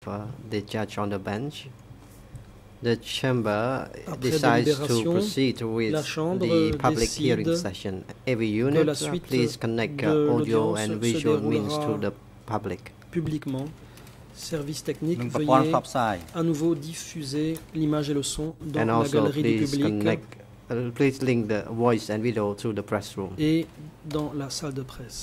the judge on the bench, the chamber Après decides to délibération, proceed with la Chambre the public hearing décide session. Every que unit, la suite please connect de audio l'audience and se visual means to déroulera the public. publiquement. Service technique, នឹងប្រព័ន្ធ veuillez ផ្សព្វផ្សាយ à nouveau diffuser l'image et le son dans And la also galerie du please public connect, please link the voice and video to the press room. et dans la salle de presse.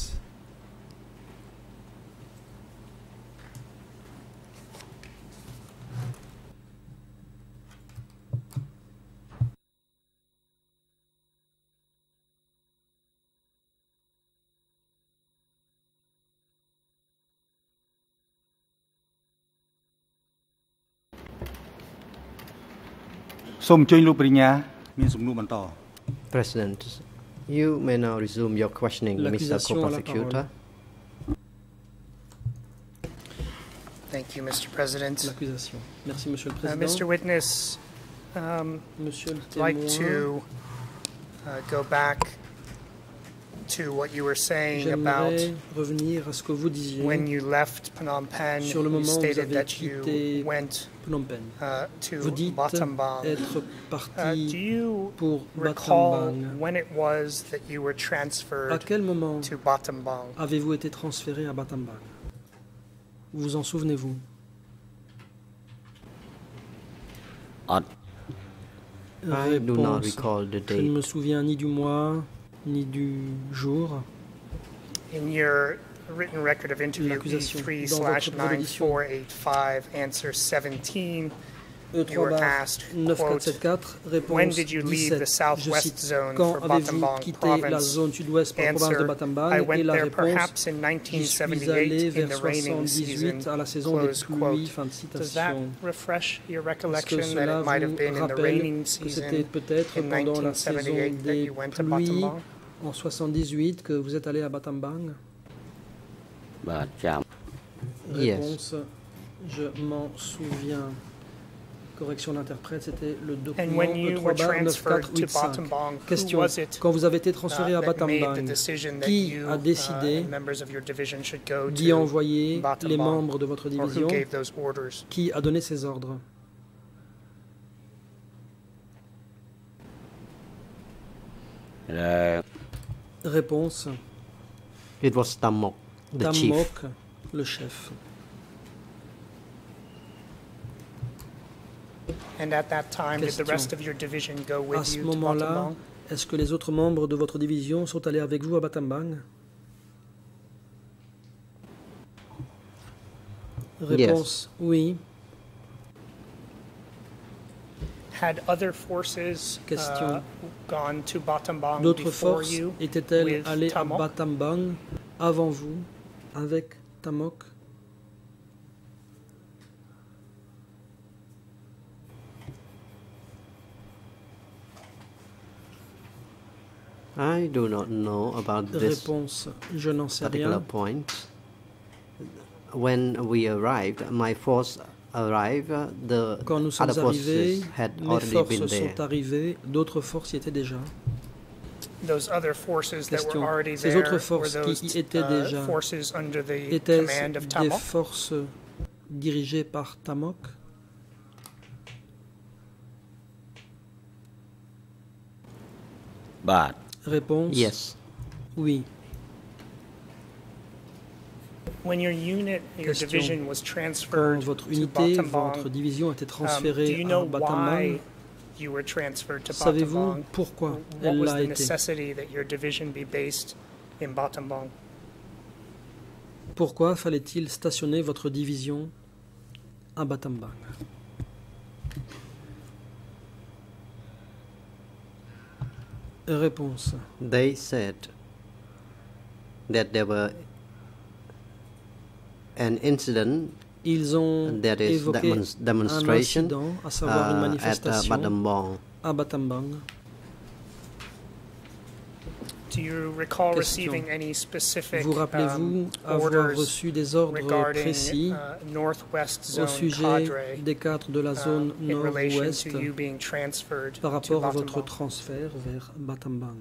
President, you may now resume your questioning, Mr. L'accusation a la Co-Prosecutor. Thank you, Mr. President. L'accusation. Merci, Monsieur le Président. Mr. Witness, Monsieur le I'd like témoin, to go back to what you were saying about j'aimerais revenir à ce que vous disiez when you left Phnom Penh. sur le You moment où vous stated avez that quitté you went Phnom Penh. Vous to dites Battambang. être Do parti you pour recall Battambang. when it was that you were À transferred quel moment to Battambang? avez-vous été transféré à Battambang? Vous en souvenez-vous? I do not Réponse. recall the Je ne me date. souviens ni du mois, ni du jour. In your written record of interview L'accusation. E3 Dans votre production. 9485, answer 17, you were asked, quote, 9474, when réponse did you leave the 17. Je southwest cite, zone quand for avez-vous Battambang quitté la province? zone sud-ouest pour la province de Answer, I Battambang? Et went la there réponse, perhaps in j'y suis 1978 allé in vers the raining 78 season, à la saison des close pluies, quote. fin de Does that citation. refresh your Est-ce que recollection that cela it might have vous been in the rappelle raining que c'était season peut-être in pendant la saison 1978 that des you went to pluies Battambang? en 78 que vous êtes allé à Battambang? Yes. Réponse, je m'en souviens. Correction d'interprète, c'était le And document when you were transferred to 3/9485. Battambang, who Question, was it quand vous avez été transféré à that made the Battambang, decision that qui you a décidé and members of your division should go d'y to envoyer les Battambang? membres de votre Or who division? gave those orders? Qui a donné ces ordres? Réponse, It was Tamok, the chief. Tamok, le chef. And at that time, did the Question. rest of your division go À with ce you to moment-là, Battambang? est-ce que les autres membres de votre division sont allés avec vous à Battambang? Réponse, oui. Had other forces Question. gone to Battambang D'autres before forces you étaient-elles with allées à Tamok? Battambang avant vous, avec Tamok? I do not know about this Réponse, je n'en sais particular rien. point. When we arrived, my force arrived, the Quand nous sommes other arrivés, forces had mes already been forces there. sont arrivées, d'autres forces y étaient déjà. Those other forces that Question. were already Ces there, autres were forces those qui y étaient déjà, forces under the étaient-ce command of des Tamok? forces dirigées par Tamok? Réponse, Yes. oui. When your unit, your Question. division was Quand transferred votre to unité, Battambang, votre division a été do transférée you à know Battambang, why you were transferred to savez-vous Battambang? pourquoi What elle was l'a the été? necessity that your division be based in Battambang? Pourquoi fallait-il stationner votre division à Battambang? Réponse. They said that there were an incident, Ils ont that is évoqué un demonstration incident, à savoir une at manifestation Battambang. à Battambang. Do you recall Question. receiving any specific Vous rappelez-vous avoir orders reçu des ordres regarding précis Northwest au Zone sujet cadre des cadres de la zone in relation nord-ouest to you being transferred par to rapport à votre Battambang? transfert vers Battambang?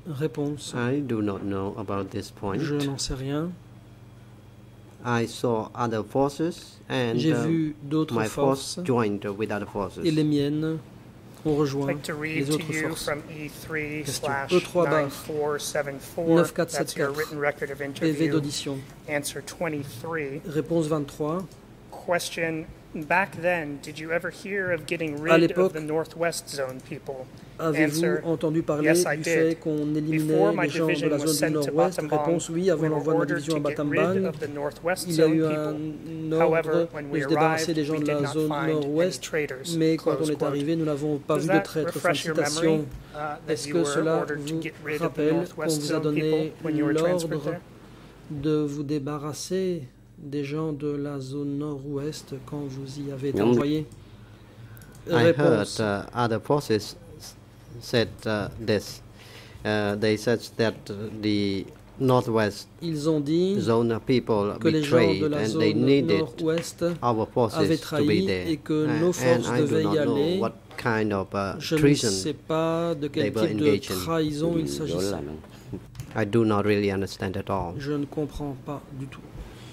Réponse. I do not know about this point. Je n'en sais rien. I saw other forces and J'ai vu d'autres my forces force joined with other forces. et les miennes ont I'd rejoint like to read les to autres you forces. from E3 Question. slash E3 bar 9474. That's your written record of PV interview. d'audition. Answer 23. Réponse 23. Question. Back then, did you ever hear of getting À rid of l'époque, the Northwest Zone people? Avez-vous Answer, entendu parler yes, I du did. fait qu'on éliminait Before my les gens de division la was zone sent du to Nord-Ouest? Battambang, Réponse oui, avant we were l'envoi de ma ordered division à to get rid Battambang. of the Northwest Il y a Zone eu people. un However, ordre when de we se débarrasser arrived, des gens we de did la not zone find any Nord-Ouest, traitors. mais quand Close on est quote. arrivé, nous n'avons pas Does vu de that traîtres. Fin de refresh your memory citation. that Est-ce you que were cela ordered to vous get rid of the rappelle qu'on Northwest vous a Zone donné people when you were transferred l'ordre there? de vous débarrasser des gens de la zone Nord-Ouest quand vous y avez été Mm. envoyé? I heard Réponse. other forces said this. They said that the Northwest Ils ont dit zone people que les gens de betrayed la and they zone needed Nord-Ouest our forces avaient to be trahi there. et que nos And forces I do devaient not y know aller. what kind of Je ne treason. sais pas de quel they were type de engaged in. trahison il s'agissait. I do not really understand at all. Je ne comprends pas du tout.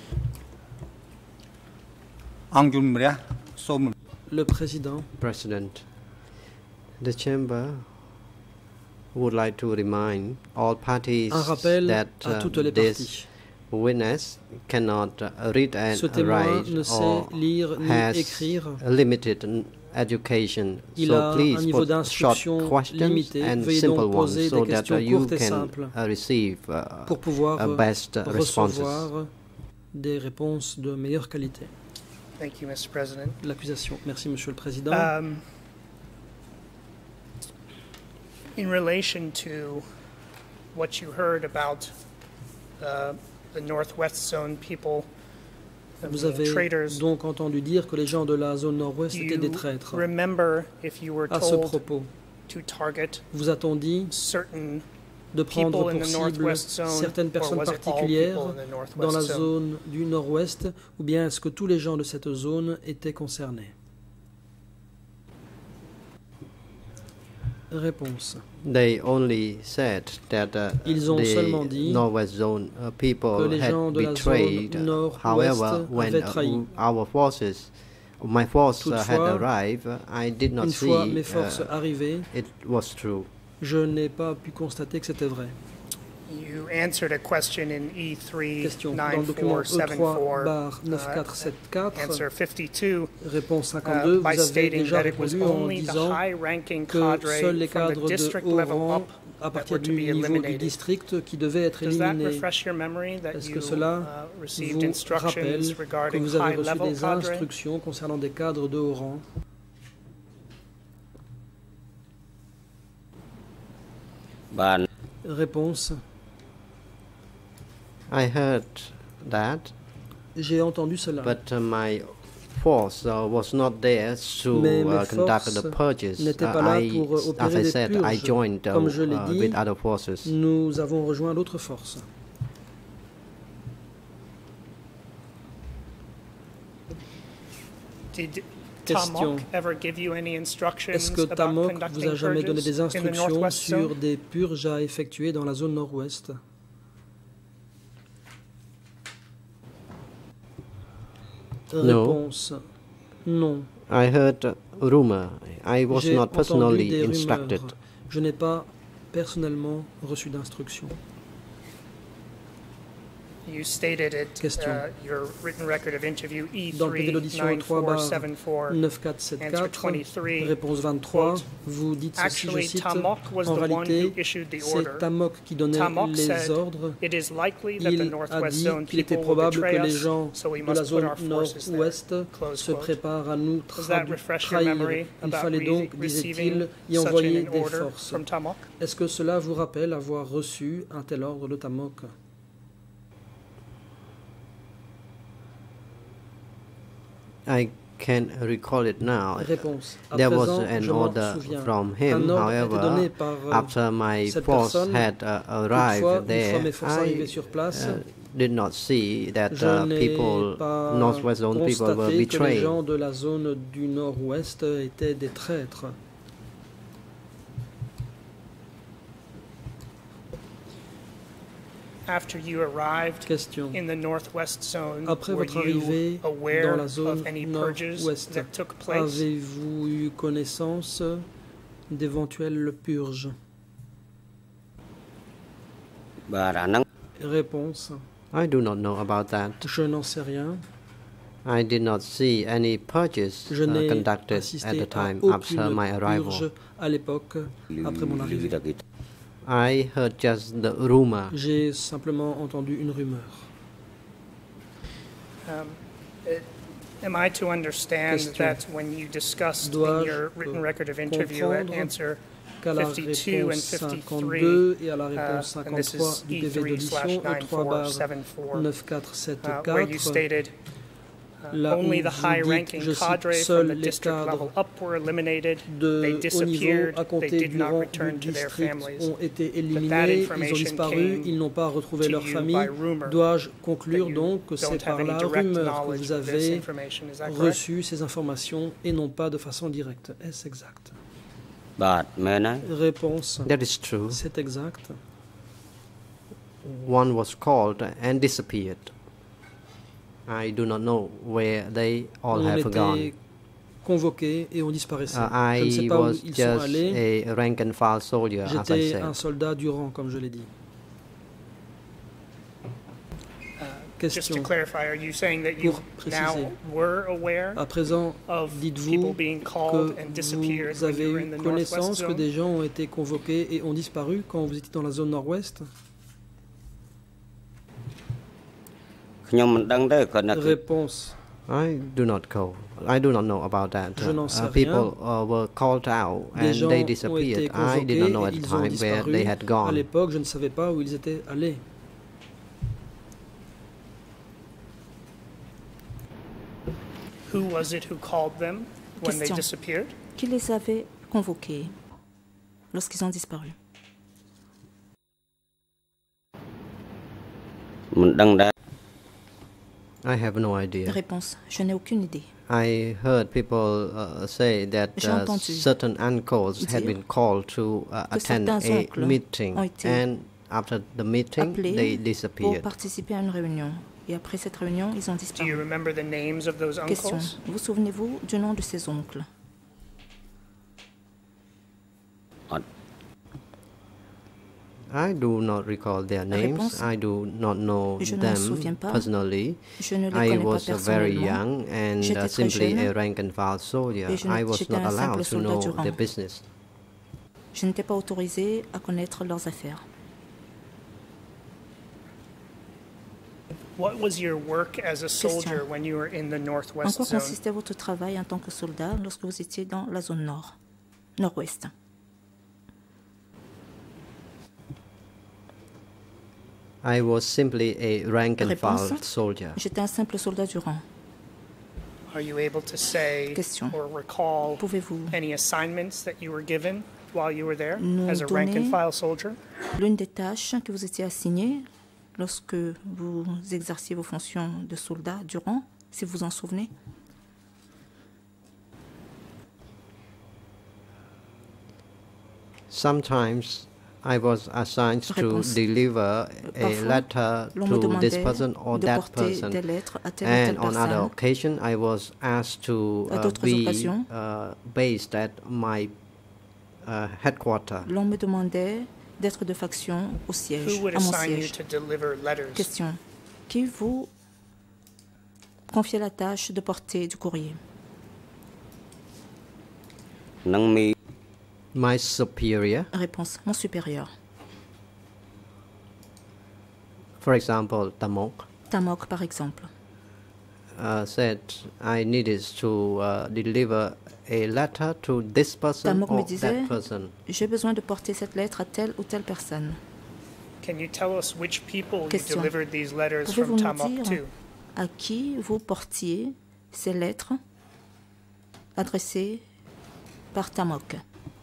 앙준물이야 소문. Le président, President, the chamber would like to remind all parties un rappel that à toutes les this parties. witness cannot read and Ce témoin write ne sait or lire ni has écrire. a limited education. Il So a un please niveau put short d'instruction questions limité. and Veuillez simple donc ones poser so des that questions you courtes et can simples receive pour pouvoir best responses. recevoir des réponses de meilleure qualité. Thank you, Mr. President. L'accusation. Merci, Monsieur le Président. In relation to what you heard about the Northwest Zone people Vous being avez traitors, donc entendu dire que les gens de la zone Nord-Ouest do étaient des you traîtres. remember if you were À ce told propos, to target vous a-t-on dit certain de prendre people in pour the cible Northwest Zone, certaines or personnes was it all particulières people in the dans la Northwest Zone? zone du Nord-Ouest, ou bien est-ce que tous les gens de cette zone étaient concernés? Réponse. They only said that Ils ont seulement the dit Northwest Zone que people les gens had de la zone betrayed. Nord-Ouest However, when avaient trahi. our forces, my force had Toutefois, arrived, I did not Une fois see mes forces arrivées, it was true. je n'ai pas pu constater que c'était vrai. You answered a question in E3 Question. Dans le document E3 bar 9474, answer 9474, 52, réponse 52, vous by avez stating déjà that it was répondu en only the disant high-ranking que cadre seuls les from the cadres de district haut level rang, up à that partir were to du be niveau du eliminated. district, qui devaient être Does that éliminés. refresh your memory that Est-ce you que cela received vous instructions rappelle que regarding vous avez reçu high-level des cadre? instructions concernant des cadres de haut rang? Réponse. I heard that, J'ai entendu cela. but my force was not there to Mais mes conduct forces the purges. n'étaient pas là pour as opérer I des said, I purges. joined Comme je l'ai dit, with other forces. nous avons rejoint l'autre force. Did Question. Tamok ever give you any instructions Est-ce que about Tamok vous conducting a jamais donné purges des in the instructions Northwest sur Zone? des purges à effectuer dans la zone nord-ouest? Réponse. Non. I heard rumor. I was J'ai not entendu personally des instructed. rumeurs. Je n'ai pas personnellement reçu d'instruction. You stated it, Question. your written record of interview Dans le PV E3 d'audition 3 bar 9474. 9474, 23, réponse 23, quote, vous dites ceci, je Actually, cite, Tamok was en the one who réalité, issued the order. c'est Tamok qui donnait Tamok les said, ordres. It is likely that the Il a Northwest dit Zone qu'il était people will probable betray que les us, gens so we de la must put zone our forces there. nord-ouest Close se quote. préparent à nous Does that refresh your trahir. memory Il about fallait donc, receiving disait-il, y such envoyer an des order forces. from Tamok? Est-ce que cela vous rappelle avoir reçu un tel ordre de Tamok? I can recall it now. Réponse. À There was présent, an je m'en order souviens. from Un him. ordre a été donné However, par after my cette force personne. had Toutefois, arrived une fois there, mes forces arrivées I sur place, did not see that je n'ai people, pas Northwest Zone people, were constaté que les betrayed. gens de la zone du nord-ouest étaient des traîtres. After you arrived Question. in the Northwest Zone, Après were votre arrivée you dans aware la zone of any purges nord-ouest, that took place? avez-vous eu connaissance d'éventuelles purges? Réponse. I do not know about that. Je n'en sais rien. I did not see any purges Je n'ai conducted at assisté the à time aucune after my purge arrival. à l'époque, après mon arrivée. I heard just the rumor. J'ai simplement entendu une rumeur. Am I to understand Question. that when you discussed in Dois-je your written record of interview at comprendre answer Qu'à la 52 and réponse 53, 52 et à la réponse and this 53 is du PV d'audition, E3/9474, E3/9474, where you stated là où only the vous high-ranking dites, je cite, cadre from seuls the les district cadres level up were eliminated, they de haut niveau disappeared, à they compter did du not rang return du to their district families. ont été That éliminés, ils ont information disparu, came ils n'ont pas retrouvé to leur you famille. by rumor, Dois-je conclure that you donc que c'est don't have par any la direct rumeur que knowledge vous of this avez information, is that correct? reçu ces informations et non pas de façon directe? Est-ce exact? Réponse. That is true. C'est exact. One was called and disappeared. I do not know where they all On have gone. était convoqués et on disparaissait. Je ne sais I pas où was ils sont just allés. a rank and file soldier, as I J'étais un said. soldat du rang, comme je l'ai dit. Just to Question. clarify, are you saying that you Pour préciser. now were aware À présent, of people dites-vous being called and que disappeared vous when avez you were in eu the Northwest connaissance que Zone? des gens ont été convoqués et ont disparu quand vous étiez dans la zone nord-ouest? Réponse. I do not go. I do not know about that. Je n'en sais People were called out Des and gens they ont été disappeared. I convoqués did not know et at the ils ont time where disparu. they had À gone. l'époque, je ne savais pas où ils étaient allés. Who was it who called them when they Question. disappeared? Qui les avait convoqués lorsqu'ils ont disparu? I have no idea. Réponse. Je n'ai aucune idée. I heard people say that J'ai entendu certain uncles had dire been called to que attend certains a oncles meeting, ont été and after the meeting, they Appelés pour disappeared. participer à une réunion. Et après cette réunion, ils ont Do you disparu. remember the names of those Question. uncles? Vous souvenez-vous du nom de ces oncles? I do not recall their names. Réponse. I do not know Je ne m'en them souviens pas. personally. Je ne les I connais pas was very personnellement. young and J'étais très simply jeune a rank and file soldier. et I was j'étais not un simple allowed to soldat know du rang. their business. Je n'étais pas autorisé à connaître leurs affaires. What was your work as a soldier when you were in the En Northwest quoi Zone? consistait votre travail en tant que soldat lorsque vous étiez dans la zone nord, nord-ouest? I was simply a rank and Réponse. file soldier. J'étais un simple soldat du rang. Are you able to say Question. or recall Pouvez-vous any assignments that you were given while you were there nous as a rank and donner file soldier? l'une des tâches que vous étiez assignées lorsque vous exerciez vos fonctions de soldat du rang, si vous en souvenez? Sometimes I was assigned to Réponse. deliver a Parfois, letter l'on me to this demandait person or de that porter person. des lettres à telle ou telle And on other personne. occasion, I was asked to À d'autres be occasions, based at my headquarter. L'on me demandait d'être de faction au siège, Who would à mon assign you siège. to deliver letters? Question. Qui vous confiait la tâche de porter du courrier? My superior, Réponse. Mon supérieur. for example, Tamok, Tamok, par exemple. said I needed to deliver a letter to this person Tamok me or disait, that person. j'ai besoin de porter cette lettre à telle ou telle personne. Can you tell us which people you Question. delivered these letters Pouvez-vous from nous Tamok dire to? à qui vous portiez ces lettres adressées par Tamok?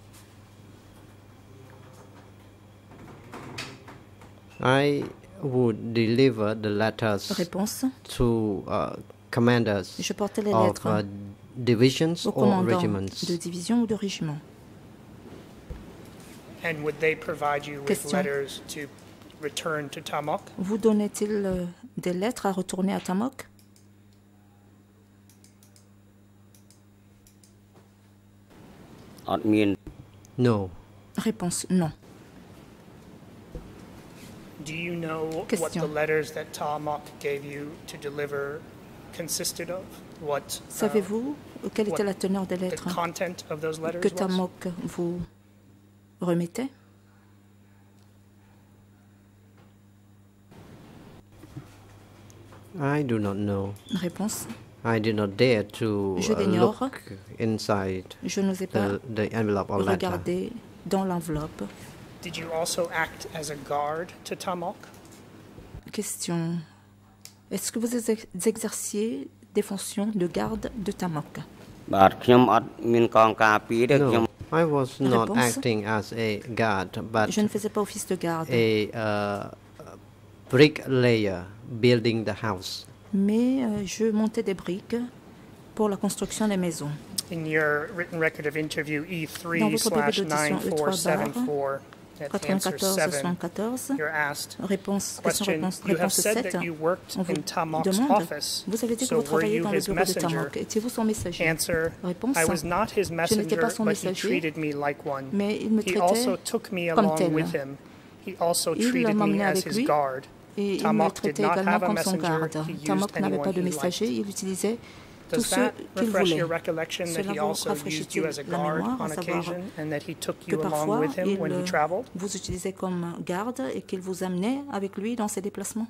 I would deliver the letters Réponse. to commanders Je portais les of lettres divisions aux or commandants regiments. de division ou de régiment. And would they provide you with Question. letters to return to Tamok? Vous donnait-il des lettres à retourner à Tamok? No. Réponse non. Do you know what the Question. letters that Tamok gave you to deliver consisted of? What Savez-vous quelle était what la teneur des the lettres content of those letters que was? Tamok vous remettait? I do not know. Réponse. I did not dare to Je l'ignore. look inside Je n'osais pas the envelope or letter. regarder dans l'enveloppe. Did you also act as a guard to Tamok? Question. Est-ce que vous exerciez des fonctions de garde de Tamok? No, I was not Réponse. acting as a guard, but Je ne faisais pas office de garde, a bricklayer building the house. mais je montais des briques pour la construction des maisons. In your written record of interview Dans votre papier d'audition E3/9474, at answer 7, 94-74, you're asked, réponse, question, question-réponse, you have réponse said 7, that you worked on vous in Tamok's demande, office, vous avez dit que so vous were travaillez you dans le his bureau de messenger? Tamok. Étiez-vous son messager? Answer, Réponse, I was not his je n'étais messenger, pas son but he messager, treated me like one. mais il me He traitait also took me comme along tel. with him. He also Il treated me m'emmenait as avec his lui, guard. et il me Tamok did traitait not également have a comme son messenger. garde. He used Tamok n'avait pas anyone de he messager, liked. il utilisait tous Does ceux that qu'il refresh voulait. your recollection that Cela he vous also used rafraîchit-il you as a la guard mémoire, on à savoir occasion and that he took que you along parfois with him when he il traveled? vous utilisait comme garde et qu'il vous amenait avec lui dans ses déplacements?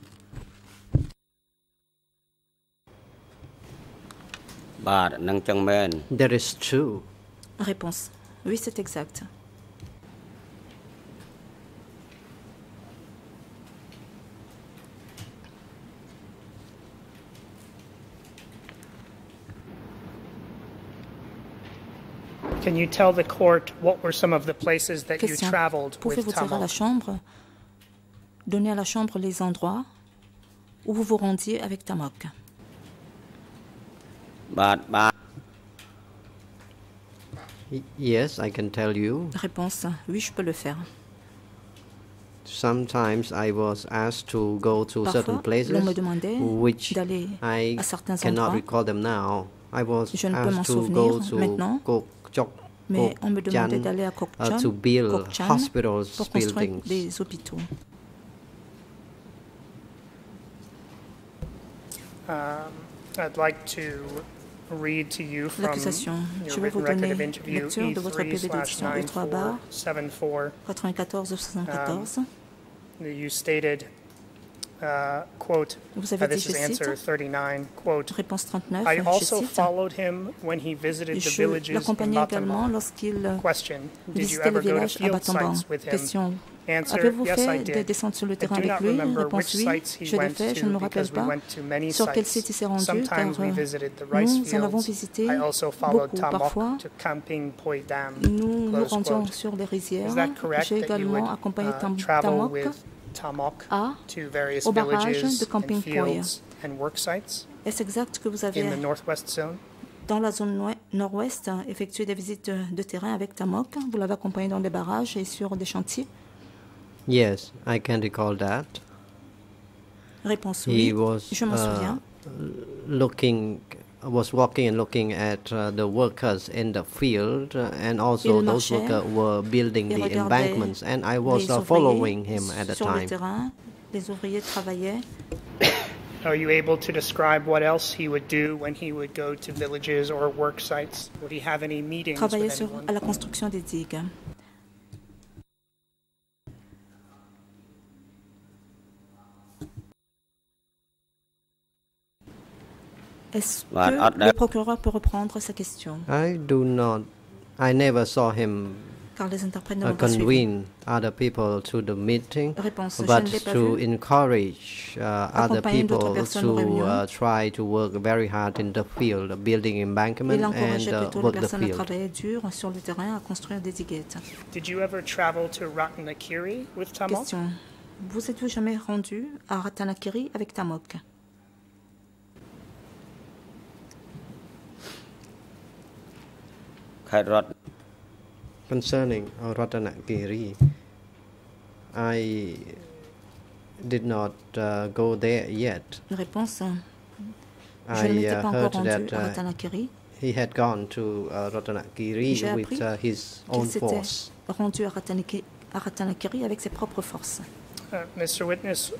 That is true. Réponse. Oui, c'est exact. Can you tell the court what were some of the places that you Question. traveled with Pouvez-vous dire à la Tamok? chambre, donner à la chambre les endroits où vous vous rendiez avec Tamok? Yes, I can tell you. Réponse. Oui, je peux le faire. Sometimes I was asked to go to certain Parfois, places l'on me demandait which d'aller I à certains cannot endroits. recall them now. I was Je ne peux m'en asked to go souvenir to maintenant, Kokchok, mais on me demandait Kokchan, d'aller à Kokchan, to build Kokchan hospitals, pour construire buildings. des hôpitaux. I'd like to read to you from L'accusation. Je your vais vous written record donner of interview lecture de votre papier d'audition E3/9474. 94-74. You stated, quote, Vous avez dit, this je is answer cite, 39, quote, réponse 39, I je also cite, followed him when he visited the je villages in l'accompagnais également Battambang. lorsqu'il Question, did you visitait le ever go to village à field Battambang. sites with him? Question, Answer, avez-vous yes, I fait des did. descentes sur le I terrain do avec not lui? remember Réponse which oui, sites he je l'ai went fait, je ne me to rappelle because we pas went to many sur quel sites. site il s'est rendu, car Sometimes we visited the rice nous en avons fields. visité I also followed beaucoup. Parfois, Tamok to Camping Poi Dam. nous nous Close rendions quote. sur les rizières. Is that correct J'ai that you would également accompagné travel Tamok with Tamok à to various au barrage villages de and Camping Poi. fields and work sites Est-ce exact que vous avez, in the northwest zone? dans la zone nord-ouest, effectué des visites de terrain avec Tamok? Vous l'avez accompagné dans des barrages et sur des chantiers? Yes, I can recall that. Réponse He oui, was je m'en souviens. was walking and looking at the workers in the field, and also Il those marchait workers were building et the regardait embankments, and I was les following ouvriers him at the sur le time. terrain. Les ouvriers travaillaient. Are you able to describe what else he would do when he would go to villages or work sites? Would he have any meetings Travaillaient with sur, anyone? à la construction des digues. Est-ce que le procureur peut reprendre sa question? I never saw him Car les interprètes ne l'ont pas suivi. convene other people to the meeting, Réponse, je but ne l'ai pas to vu. encourage other Accompagner d'autres people personnes aux réunions. to try to work very hard in the field, building Il embankment and encourageait plutôt les work the personnes à field. travailler dur sur le terrain, à construire des diguettes. Did you ever travel to Ratanakiri with Tamok? Question. Vous êtes-vous jamais rendu à Ratanakiri avec Tamok? Concerning Ratanakiri, I did not go there yet. Réponse. Je ne I m'étais pas encore heard rendu that à Ratanakiri. he had gone to Ratanakiri J'ai with appris his qu'il own s'était force. rendu à Ratanakiri avec ses propres forces. Mr. Witness,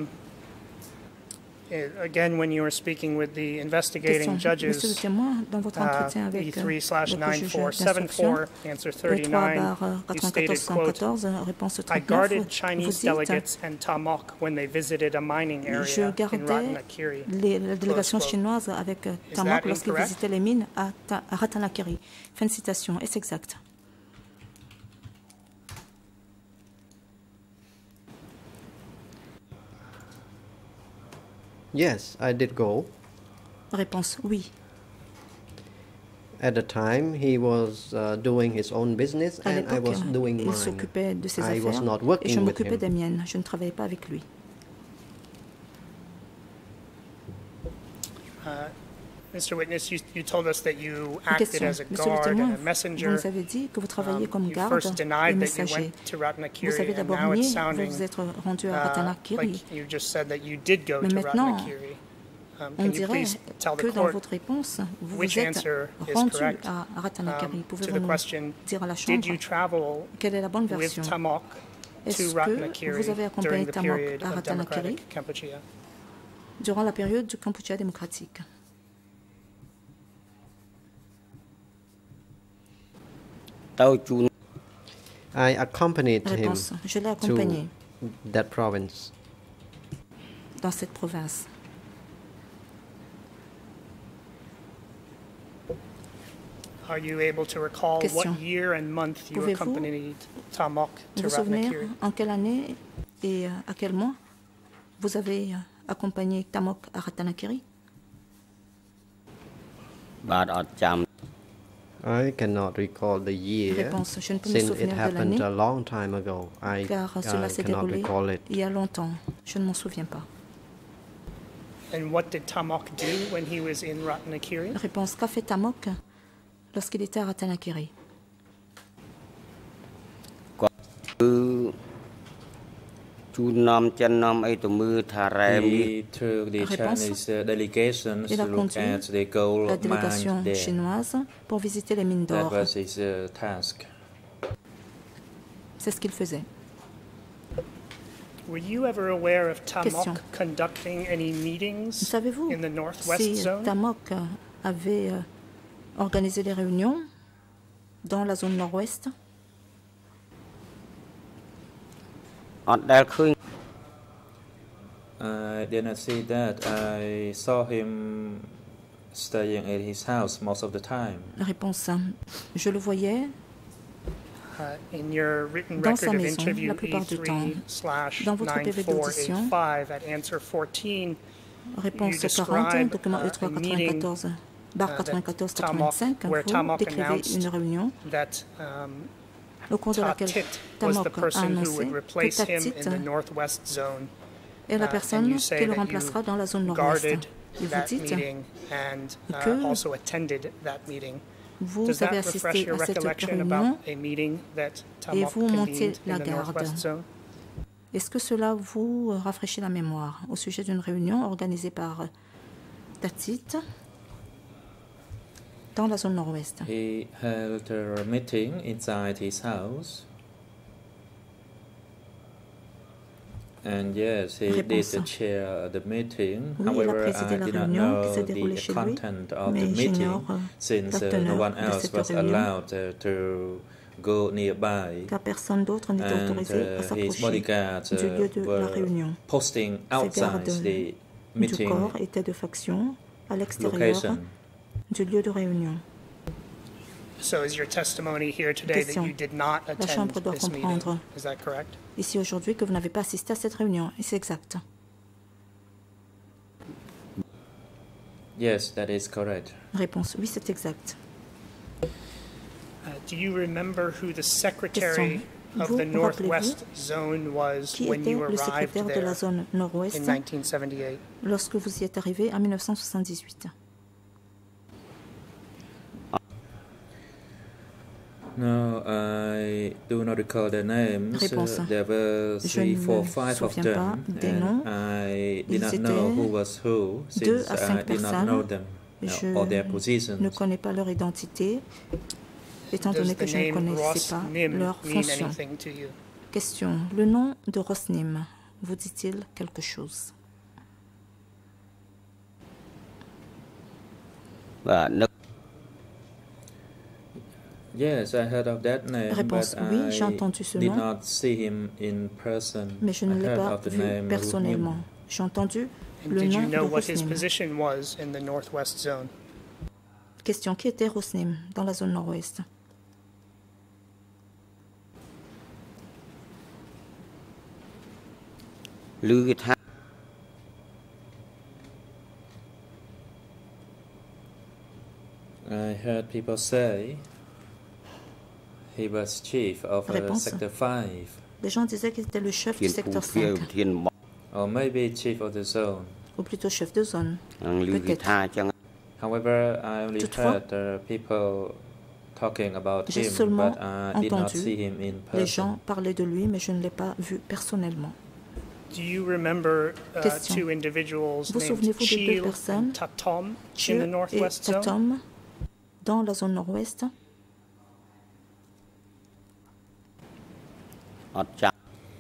again, when you were speaking with the investigating Question. Monsieur le judges, témoin, dans votre entretien avec votre juge d'instruction, E3/9474, answer le 39, you stated, quote, 3/94, réponse I 39, guarded vous Chinese dites, delegates and Tamok when they visited a mining area je in gardais Ratanakiri. la délégation Close quote. chinoise avec Is Tamok that lorsqu'ils incorrect? visitaient les mines à Ratanakiri. Fin de citation. Est-ce exact? Yes, I did go. Réponse oui. At the time, he was doing his own business À and I l'époque, was doing il mine. s'occupait de ses I was affaires not et je working with m'occupais des him. miennes. Je ne travaillais pas avec lui. Mr. Witness, you told us that you Une acted question. as a Monsieur le guard témoin, and a vous messenger. nous avez dit que vous travailliez comme You garde first et denied that you messager. went to Vous Ratanakiri, avez and d'abord now it's nié sounding vous êtes rendu à Ratanakiri. like you just said that you did go Mais to maintenant, Ratanakiri. On Can you dirait please tell que the dans court votre réponse, vous which vous êtes answer is rendu correct? à Ratanakiri. To the Pouvez-vous nous question, dire à la did you Chambre travel quelle est la bonne with version? Tamok Est-ce to que Ratanakiri vous avez accompagné during the Tamok period à of Ratanakiri democratic Kampuchea? durant la période du Kampuchea démocratique? I accompanied him Réponse. Je l'ai accompagné to that province. dans cette province. Are you able to recall Question. what year and month you Pouvez-vous accompanied Tamok Vous to vous souvenez Ratanakiri? en quelle année et à quel mois vous avez accompagné Tamok à Ratanakiri? I cannot recall the year Réponse. Je ne peux me since it souvenir de happened l'année a long time ago. car cela s'est cannot déroulé recall it. il y a longtemps. Je ne m'en souviens pas. And what did Tamok do when he was in Ratanakiri? Réponse. Qu'a fait Tamok lorsqu'il était à Ratanakiri? He took the Réponse. Chinese delegations Il a to look conduit at the gold la mines délégation there. chinoise pour visiter les mines That d'or. was his task. C'est ce qu'il faisait. Were you ever aware of Question. Tamok conducting any meetings Savez-vous in the Northwest si Zone? Tamok avait organisé des réunions dans la zone nord-ouest? I did not see that. I saw him staying at his house most of the time. Réponse. Je le voyais In your written dans record sa of maison, interview la plupart du temps. Dans votre PV d'audition, E3/9485 at answer 14, réponse You 40, describe, document a E3 meeting, 94, barre that 94-85, Tamok- where Tamok vous décrivez announced une réunion that au cours de Ta laquelle Tit was the Tamok a person who annoncé would que replace him Tatit in the Northwest Zone. est la And personne you say qui le that you remplacera dans la zone nord-ouest. guarded Et vous that dites meeting and que also attended that meeting. vous Does avez that refresh assisté your à cette recollection réunion. about a meeting that Tamok vous montiez convened la in the garde. Northwest Zone? Est-ce que cela vous rafraîchit la mémoire au sujet d'une réunion organisée par Tatit dans la zone nord-ouest? He held a meeting inside his house. And yes, he Réponse. did chair the meeting. Oui, il a However, présidé I la did not réunion qui know s'est déroulée the chez lui, content of the mais meeting j'ignore since la no teneur one de else cette was réunion, allowed to go nearby. car personne d'autre n'était And autorisé à his s'approcher bodyguards du lieu de la were réunion. posting Ces outside gardes the du meeting corps étaient de faction à l'extérieur location. du lieu de réunion. So is your testimony here today that Question. you did not La attend Chambre doit this meeting? comprendre Is that correct? ici aujourd'hui que vous n'avez pas assisté à cette réunion, et c'est exact. Yes, that is correct. Réponse, oui, c'est exact. Do you remember who the secretary of Vous the vous Northwest Zone was Qui when était you le arrived secrétaire de la there zone nord-ouest in 1978? lorsque vous y êtes arrivé en 1978? No, I do not recall their names. Réponse. There were Je 3, ne 4, me 5 of souviens pas them, des noms. and I did Ils not know who étaient was who, 2 since à I 5 did not know them Je or their ne positions. connais pas leur identité, étant Does donné the que je ne name connaissais pas Rosnim leur mean fonction. anything to you? Question. Le nom de Rosnim vous dit-il quelque chose? បាទនឹក Yes, I heard of that name, Réponse but oui, j'ai entendu ce did nom, not see him in person. mais je ne I l'ai heard pas of the vu name personnellement. Rosnim. J'ai entendu And le did nom you de know what his Rosnim. position was in the Northwest Zone? Question. Qui était Rosnim dans la zone nord-ouest? ឮគេថា I heard people say he was chief of Réponse. Sector 5, Les gens disaient qu'il était le chef ធា du នភូ secteur ទ្វារ 5, ធានប or maybe chief of the zone. ou plutôt chef de zone. នឹងឮគេថាអញ្ចឹង However, I only Toutefois, heard people talking about j'ai him, seulement but I did not entendu see him in Les gens person. parlaient de lui, mais je ne l'ai pas vu personnellement. Do you remember Question. 2 individuals Vous named souvenez-vous de 2 Chil personnes, and Tatom in the Chil et Northwest Zone? Tatom, dans la zone nord-ouest? អត់ចាំ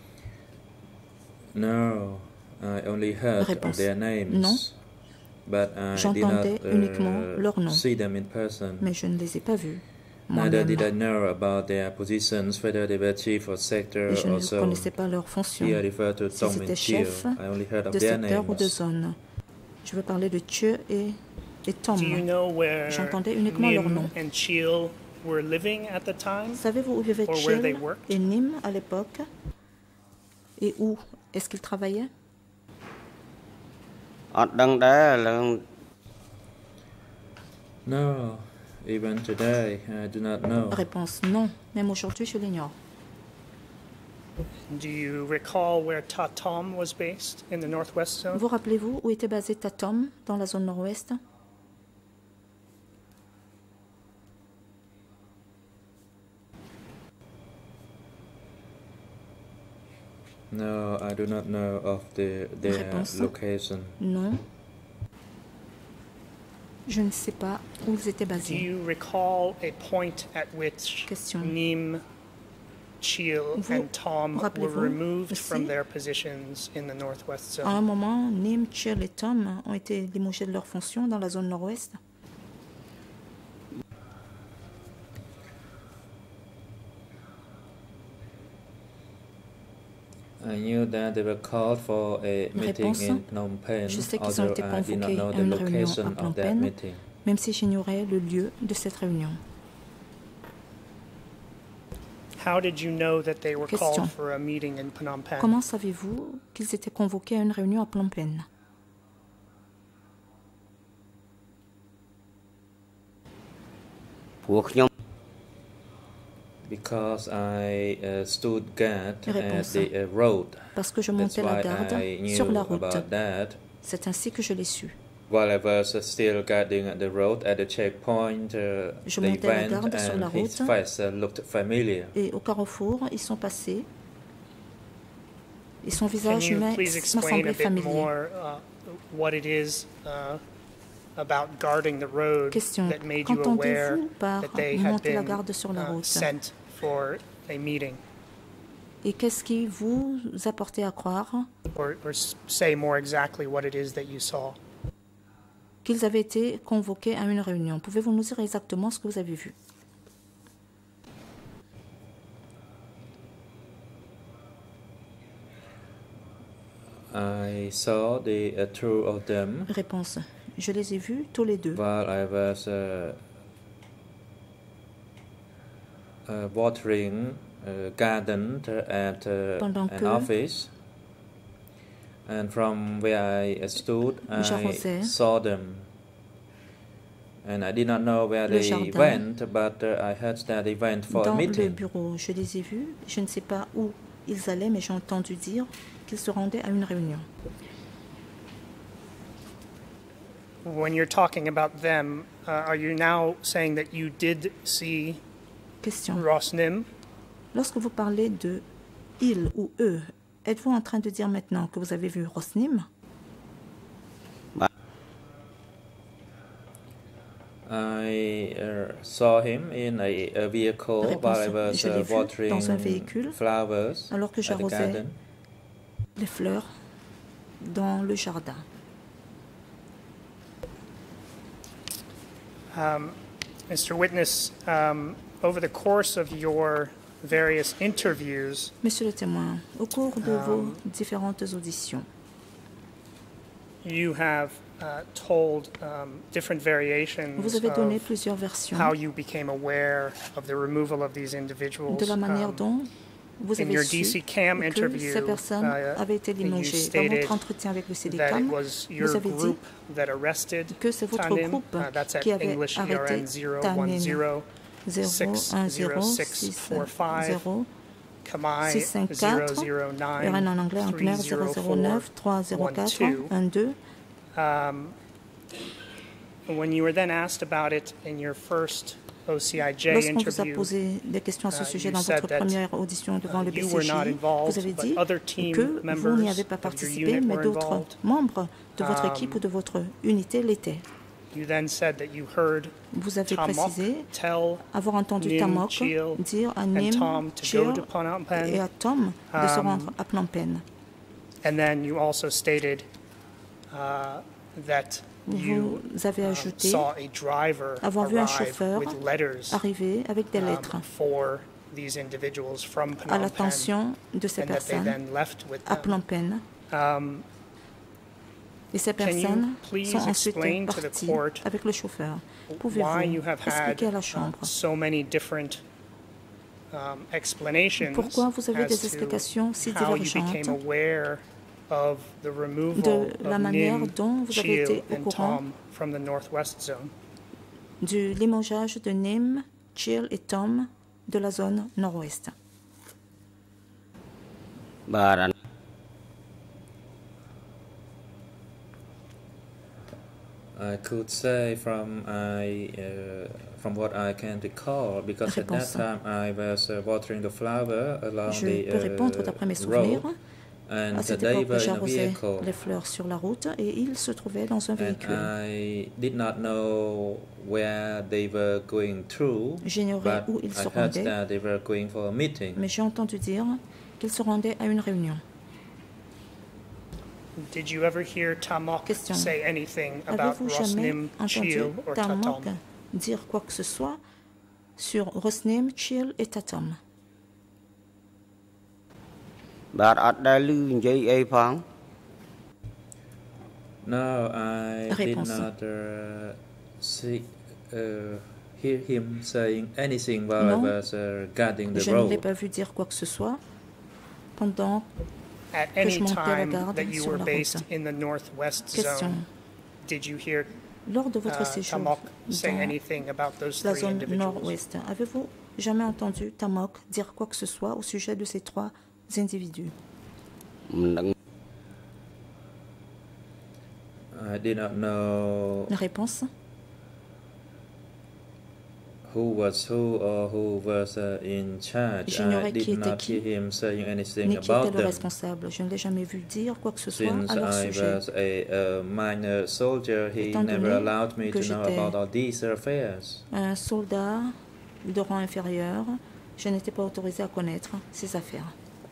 No, I only heard Réponse. of their names, Non. but I did not J'entendais uniquement leurs noms. see them in person. Mais je ne les ai pas vus. Neither Moi-même. did I know about their positions, whether they were chief or sector Et je or ne zone. connaissais pas leur fonction. Here I refer to Si Tom c'était and Chil. chef I only heard of de their secteur ou de names. zone. Je veux parler de Thieu et Tom. Do you know where J'entendais uniquement leur Nim nom. and Chil were living at the time? Savez-vous où vivaient Or where they Thiel worked? et Nim à l'époque? Et où est-ce qu'ils travaillaient? អត់ដឹងដែរឡើង No, even today I do not know. Réponse non. Même aujourd'hui, je l'ignore. Do you recall where Tatom was based in the Northwest Zone? Vous rappelez-vous où était basé Tatom dans la zone nord-ouest? No, I do not know of their Réponse. location. Non. Je ne sais pas où ils étaient Do basés. you recall a point at which Question. Nim, Chil, Vous and Tom were rappelez-vous removed aussi? from their positions in the Northwest À un Zone? moment, Nim, Thiel et Tom ont été limogés de leurs fonctions dans la zone nord-ouest. I knew that they were called for a meeting Réponse. in Phnom Penh, Je sais qu'ils ont although été I did not convoqués know à the une réunion location à of Phnom that Penh, meeting. même si j'ignorais le lieu de cette réunion. How did you know that they were Question. called for a meeting in Phnom Penh? Comment savez-vous qu'ils étaient convoqués à une réunion à Phnom Penh? Because I stood guard at Réponse. the road. Parce que je That's montais la why garde I knew sur la route. about that. C'est ainsi que je l'ai su. While I was still guarding at the road at the checkpoint, Je they montais la went garde sur la and his route. face looked familiar. Et au carrefour, ils sont passés. Et son Can visage you m'a please explain semblé a bit familier. more what it is about guarding the road Question. that made you aware Qu'entendez-vous par that they had monter la been garde sur la route? sent for a meeting? Et qu'est-ce qui vous a porté à croire Or say more exactly what it is that you saw. qu'ils avaient été convoqués à une réunion? Pouvez-vous nous dire exactement ce que vous avez vu? I saw the two of them Réponse. Je les ai vus tous les deux while I was watering garden at Pendant an que office. And from where I stood, I j'arrosais saw them. And I did not know where le they jardin. went, but I heard that they went for a Dans le meeting. bureau. Je les ai vus. Je ne sais pas où ils allaient, mais j'ai entendu dire qu'ils se rendaient à une réunion. When you're talking about them, are you now saying that you did see Question. Rosnim, Lorsque vous parlez de il ou eux, êtes-vous en train de dire maintenant que vous avez vu Rosnim? I saw him in a vehicle while I was Je l'ai vu watering dans un véhicule flowers alors que at the j'arrosais garden. les fleurs dans le jardin. Mr. Witness, over the course of your various interviews, Monsieur le témoin, au cours de vos différentes auditions, you have told different variations vous avez donné of plusieurs versions how you became aware of the removal of these individuals. de la manière dont vous in avez your su DC Cam que interview, ces personnes avaient été you limogées. Dans stated votre entretien avec le that it CDCAM, was your vous avez dit group that arrested que c'est votre Tanim. groupe That's at qui avait English arrêté ERN Tanim 010 010-645, Kamai 654, 009 RN en anglais, en khmer 009 304 12. When you were then asked about it in your first OCIJ Lorsqu'on vous a interview, posé des questions à ce sujet you dans said votre that, première audition devant le you were not BCJ, involved, vous avez but dit other team que vous members n'y avez pas of your participé, unit mais were d'autres involved. membres de votre équipe ou de votre unité l'étaient. You then said that you heard Vous avez Tamok précisé tell avoir entendu Nim, Tamok Chil, dire à and Nim, Tom to go Chil to Phnom Penh. et à Tom de se rendre à Phnom Penh. And then you also stated that you Vous avez ajouté saw a driver avoir vu un arrive chauffeur with letters arriver avec des lettres for these individuals from à Phnom Penh, l'attention de ces and that they personnes then left with à them. Phnom Penh. Et ces Can you personnes please sont ensuite explain to the parties court avec le chauffeur. why Pouvez-vous you have had expliquer à la Chambre so many different explanations pourquoi vous avez as des to explications si how you divergentes became aware of the removal de la of manière Nim, dont vous avez Chil, été au and courant Tom from the Northwest Zone? du limogeage de Nim, Chil et Tom de la zone nord-ouest. បាទអា I could say from what I can recall, because at that Réponse. time I was watering the flower along Je peux répondre d'après mes the souvenirs. road, and À cette they époque, were in a j'arrosais vehicle, les fleurs sur la route et ils se trouvaient dans un and véhicule. I did not know where they were going through, J'ignorais but où ils se I heard rendaient, that they were going for a meeting. mais j'ai entendu dire qu'ils se rendaient à une réunion. Did you ever hear Tamok Question. say anything about Avez-vous jamais Rosnim, entendu Chil, or Tamok Tatom? dire quoi que ce soit sur Rosnim, Chil et Tatom? បាទអត់ដែលឮនិយាយអីផង No, I did Réponse. not hear him saying anything while I Non. was guarding the Je ne l'ai road. pas vu dire quoi que ce soit pendant. At je any montais la time garde that you sur were la based route. in the Northwest Question. Zone, did you hear Lors de votre séjour Tamok say dans anything about those la three zone individuals? nord-ouest, avez-vous jamais entendu Tamok dire quoi que ce soit au sujet de ces trois individus? មិនដឹង I did not know La réponse. who was who or who was in charge. I J'ignorais qui did était not qui, hear him saying anything Mais qui était about le them. responsable? Je ne l'ai jamais vu dire quoi que ce soit Since à leur I sujet. was a minor soldier, he Étant never donné allowed me que to know j'étais about all these affairs. Un soldat de rang inférieur, je n'étais pas autorisé à connaître ces affaires.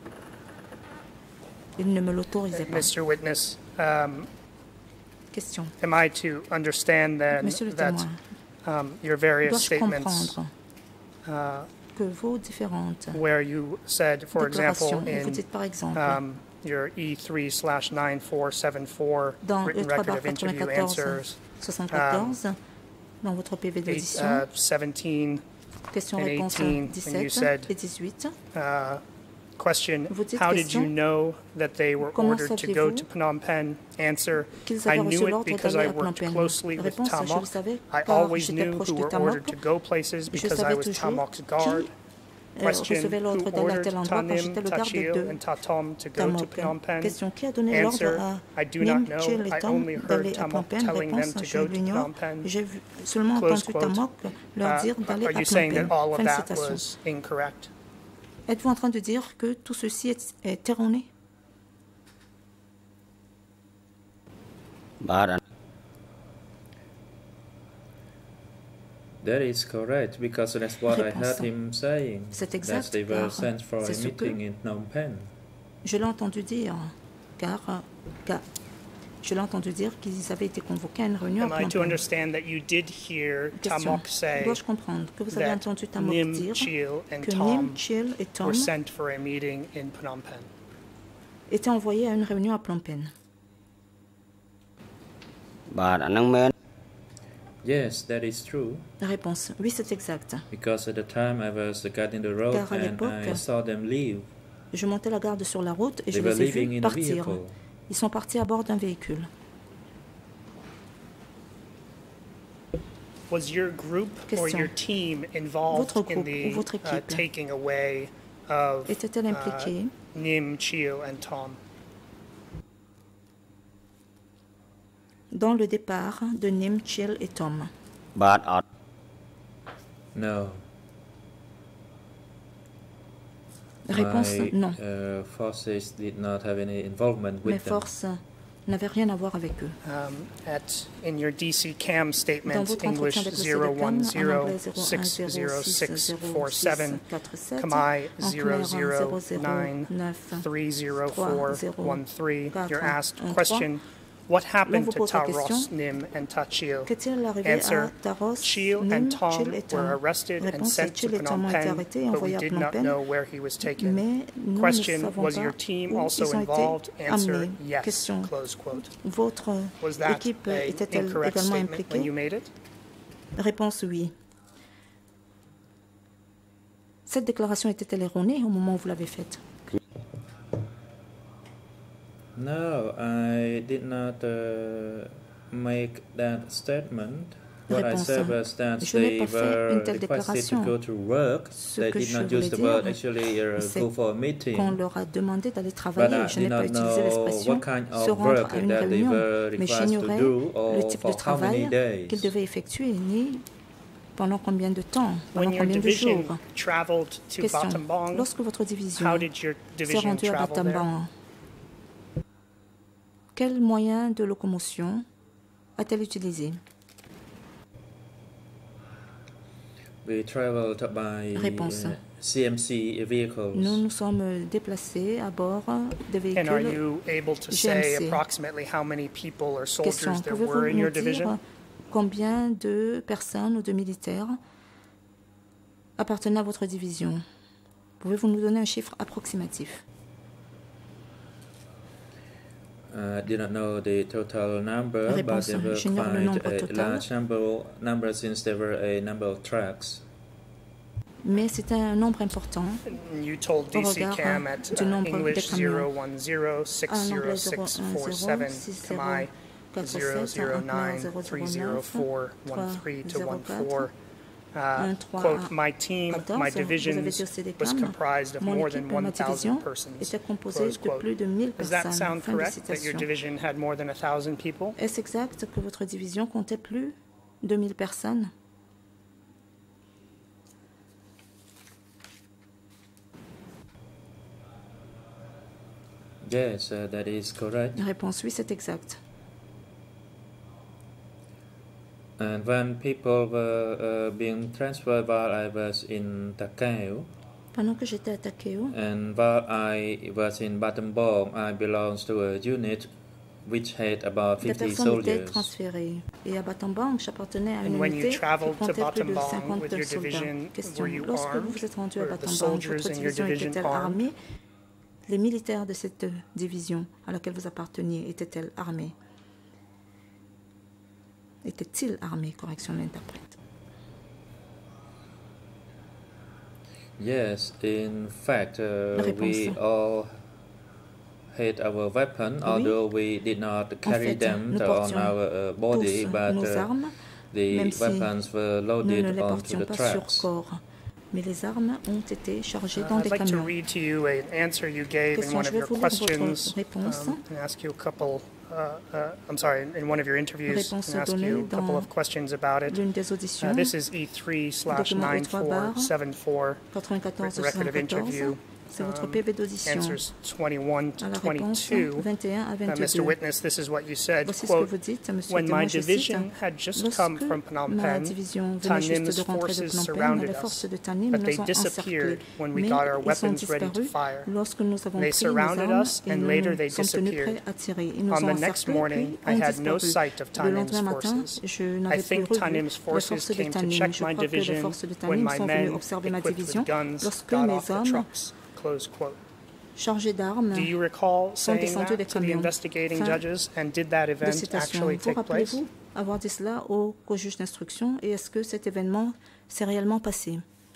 Il ne me l'autorisait pas. Mr. Witness, Question. am I to understand then Monsieur le that témoin, your various dois-je statements comprendre que vos différentes where you said, for example, déclarations, vous in dites par exemple, your E3/9474 dans written record of interview answers, 74, dans votre PV d'audition, 17 questions-réponses and 18, when you 17 said, et 18, question, Vous dites how did question, you know that they were comment ordered to go saviez-vous to Phnom Penh? Answer, qu'ils I avaient knew reçu it l'ordre because d'aller I à Phnom worked Penh? closely with Réponse, je le Tamok. savais I car always j'étais knew proche who de were ordered Tamok. to go places Je because I savais was toujours Tamok's qui guard. Question, recevait who l'ordre d'aller à ordered tel endroit quand Tanim, j'étais le garde Tachil, de and Tatom to go to Tamok. Phnom Penh? Question, qui a donné l'ordre Answer, à I do not Nim, know. Chil et I Tom only heard d'aller à Phnom Tamok Penh? telling them Réponse, to je go to l'ignore. Phnom Penh. J'ai seulement Close entendu quote. Tamok leur dire d'aller Are à you Phnom saying Penh. that all of Fin de that citation. was incorrect? Êtes-vous en train de dire que tout ceci est erroné? បាទអា That is correct because that's what I heard Réponse. him saying. C'est That exact, they were car sent for c'est a ce que meeting in Phnom Penh. je l'ai entendu dire, car je l'ai entendu dire qu'ils avaient été convoqués à une réunion à Am I Phnom to Penh. understand that you did hear Question. Tamok say Dois-je comprendre que vous avez that entendu Tamok Nim, dire Chil, and que Tom Nim, Chil et Tom were sent for a meeting in Phnom Penh? étaient envoyés à une réunion à Phnom Penh? បាទអាហ្នឹងមែន Yes, that is true. Réponse. Oui, c'est exact. Because at the time I was guarding the road Car à and l'époque, I saw them leave. Je montais la garde sur la route et They je were les ai leaving vus in a partir. vehicle. Ils sont partis à bord d'un véhicule. Was your group or Question. your team involved Votre in groupe the ou votre équipe taking away of était-elle impliquée Nim, Chil, and Tom? dans le départ de Nim, Chil et Tom? បាទអត់ No. Réponse My non. forces did not have any involvement Mes with them. forces n'avaient rien à voir avec eux. In your DC CAM Dans statement, votre English entretien avec le CDCAM, en anglais 010600647, 01060647, Khmer en khmer 0093013, you're asked 003. question, what happened vous to pose la Taros, question, Nim, and Tachil? qu'est-il arrivé Answer, à Taros, Chil Nim, and Chil Tom et Tom? were arrested and Réponse, sent to Chil et Tom Phnom ont été Penh, arrêtés et but we envoyés à did Phnom not Penh, know where he was taken. mais nous ne Question, savons was pas your team où also ils ont involved? été Answer, amenés. yes, Question, close quote. votre Was that équipe an était-elle incorrect également statement when you impliquée? made it? Réponse oui. Cette déclaration était-elle erronée au moment où vous l'avez faite? No, I did not make that statement. What I Réponse. said was that Je n'ai they pas fait une were telle requested to déclaration. go to work. Ce They que did je not use the voulais word dire, actually c'est go for a qu'on meeting. leur a demandé d'aller But travailler. I Je did n'ai pas not utilisé know l'expression what kind se of rendre work à une that they réunion, were mais required to j'ignorais do le or type de for how many travail days. qu'ils devaient effectuer, ni pendant combien de temps, pendant When your combien de division jours. traveled to Question. Battambang, Lorsque votre division how did your s'est division rendue à travel there? Battambang, quel moyen de locomotion a-t-elle utilisé? We traveled by Réponse. CMC vehicles. Nous nous sommes déplacés à bord des And are véhicules. you able to say GMC. approximately how many people or Question. soldiers there Pouvez-vous were in nous your dire division? combien de personnes ou de militaires appartenaient à votre division? Pouvez-vous nous donner un chiffre approximatif? I did not know the total number, but Réponse. there were J'ignore le nombre quite a total. large number since there were a number of tracks. Mais c'était un nombre important. You told Au DC regard CAM at du nombre English des camions. 010600647, Khmer 00930413214. Quote, my team, my division was comprised of Mon more équipe, than ma 1,000 division persons. était composée Close de quote. plus de 1000 Does that personnes. sound Fin de correct that your citation. division had more than 1,000 people? Est-ce exact que votre division comptait plus de 1000 personnes? Yes, that is correct. Réponse oui, c'est exact. And when people were being transferred while I was in Takeo, Pendant que j'étais à Takeo, and while I was in Battambang, I belonged to a unit which had about des 50 personnes étaient soldiers. transférées. Et à Battambang, j'appartenais à une And when unité you qui traveled to comptait plus de Battambang 50 with your soldats. division, Question. were you Lorsque vous armed? vous êtes rendu à Were the Battambang, soldiers votre in your division division était-elle armed? armée? Les militaires de cette division à laquelle vous apparteniez étaient-elles armés? Étaient-ils armés? Correction de l'interprète. Yes, in fact, Réponse. we all had our weapon, although we did not En carry fait, them nous on portions our body, tous but nos armes, the même si weapons were nous ne loaded les onto portions the pas sur tracks. corps. mais les armes ont été chargées dans des I'd like to camions. read to you an answer you gave in Question, one je of vais your vous lire questions votre réponse. and ask you a couple, I'm sorry, in one of your interviews Réponse and ask donnée you a couple dans of questions about it. L'une des auditions, This is E3/9474 written record of 94-74, interview. c'est votre PV d'audition. Answers 21 to À la réponse 22. 21 à Mr. 22. Witness, this is what you said, Voici ce que quote, vous dites, monsieur when my témoin, je cite, division had just come lorsque from Phnom ma Penh, division venait juste Tanim's de rentrer de forces Phnom Penh, surrounded les forces us, de Tanim but nous they ont disappeared encerclés, when we mais got our ils sont weapons ready to disparus fire. lorsque nous avons They pris nos surrounded armes us, et and nous later they sommes tenus disappeared. prêts à tirer. Ils nous On ont the next encerclés, morning, puis I ont had no disparu. sight of Le Tanim's lendemain matin, forces. je I n'avais plus think revu Tanim's les forces forces de came to Tanim. check Je my crois que les division forces de when Tanim my sont venues men observer ma equipped division with guns lorsque got mes off the hommes trucks. Close quote. chargés d'armes Do you recall sont saying descendus des that to the camions. investigating Fin judges, and did that de event citation. actually Vous take place? rappelez-vous avoir dit cela au juge d'instruction et est-ce que cet événement s'est réellement passé?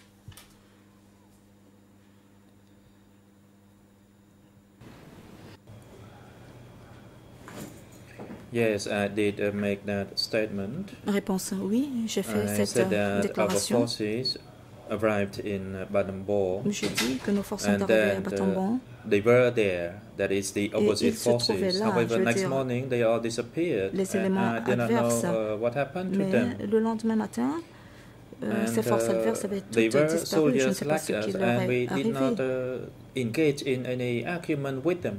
Yes, I did make that statement. Réponse oui, j'ai fait I cette said that our déclaration. forces arrived in Battambor, J'ai dit que nos forces sont and arrivées à then Battambon. they were there. That is the opposite ils se trouvaient forces. là, je However, veux next dire, morning they all disappeared, les and éléments I did not adverses. know what happened to Mais them. le lendemain matin, ces forces adverses avaient They toutes were disparu. Je ne soldiers sais pas like ce qui us, leur and est we did arrivé. not engage in any argument with them.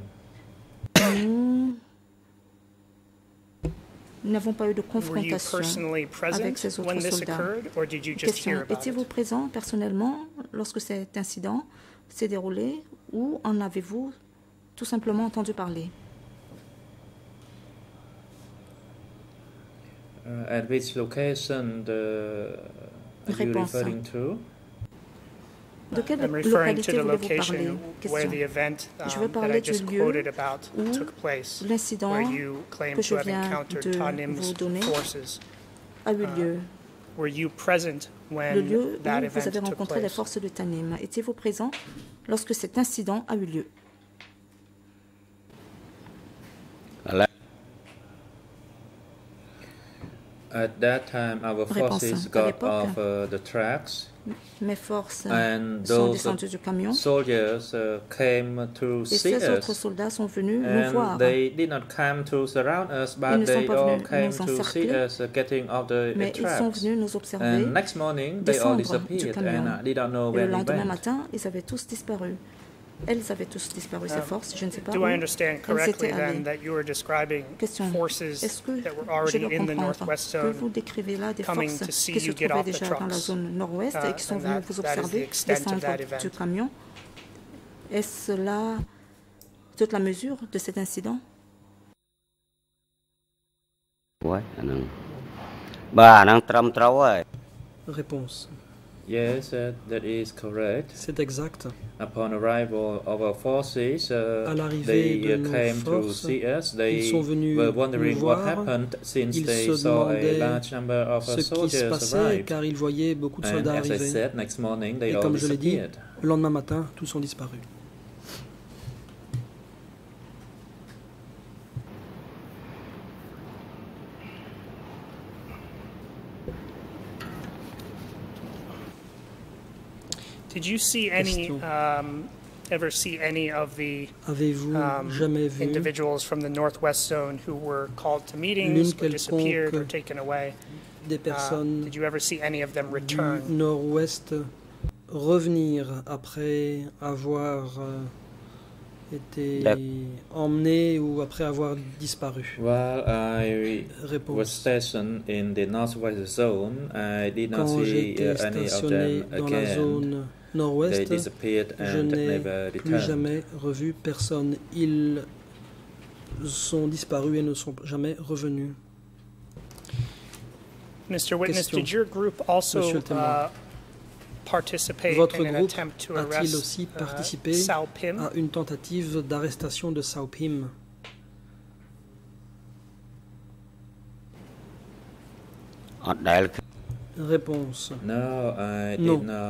Nous n'avons pas eu de Were you confrontation personally avec present ces when autres this soldats. occurred, or did you just hear Question, about étiez-vous it? présent personnellement lorsque cet incident s'est déroulé ou en avez-vous tout simplement entendu parler? At which location are you Réponse. referring to? De quelle I'm referring to localité the voulez-vous parler? location where Question. the event Je veux that I parler just du lieu quoted about où took place, l'incident where you claim que to je have viens encountered de Tanim's vous donner forces. a eu lieu. Were you present Le when lieu où that vous event avez took rencontré les place? forces de Tanim. Étiez-vous présent lorsque cet incident a eu lieu? At that time, our Réponse. forces À got l'époque, off the tracks, Mes forces and sont those descendues du camion soldiers came to et see ces autres us. soldats sont venus nous voir. And they did not come to surround us, Ils but ne sont they pas all venus came nous to see encercler, us getting off the mais ils sont tracks. venus nous observer. And next morning, they all descendre du disappeared, camion. and I did not know Et le where they lendemain went. matin, ils avaient tous disparu. Elles avaient tous disparu, ces forces, je ne sais pas Do où I understand elles correctly étaient then allées. that you were describing Question. forces Est-ce que that were je already dois in the comprendre Northwest que Zone vous décrivez là des coming forces to see qui se you get trouvaient off the déjà dans la trucks? zone nord-ouest et qui sont And venues vous that is the observer extent of descendre that du event. camion? Est-ce là toute la mesure de cet incident? Réponse. Yes, that is correct. C'est exact. Upon arrival of our forces, À l'arrivée they de nos came to forces, see us. They ils sont venus were wondering nous what voir. happened since Ils they se saw a demandaient large number of ce qui se soldiers passait arrive. car ils voyaient beaucoup de And soldats as I arriver. said, next morning they Et all comme je l'ai dit, disappeared. le lendemain matin, tous ont disparu. Did you see any, Question. ever see any of the Avez-vous jamais vu individuals from the Northwest Zone who were called to meetings L'une or disappeared or quelconque taken away? des personnes Did you ever see any of them du return? nord-ouest revenir après avoir été emmenés ou après avoir disparu? Well, I was Réponse. stationed in the northwest zone. I did not Quand see j'étais any of stationné them dans la again. zone They nord-ouest, disappeared je and n'ai never plus returned. jamais revu personne. Ils sont disparus et ne sont jamais revenus. Mr. Witness, Question. did your group also Monsieur le témoin. participate Votre in an groupe attempt to a-t-il arrest aussi participé Sao Pim? à une tentative d'arrestation de Sao Pim? Réponse. No, I Non. did not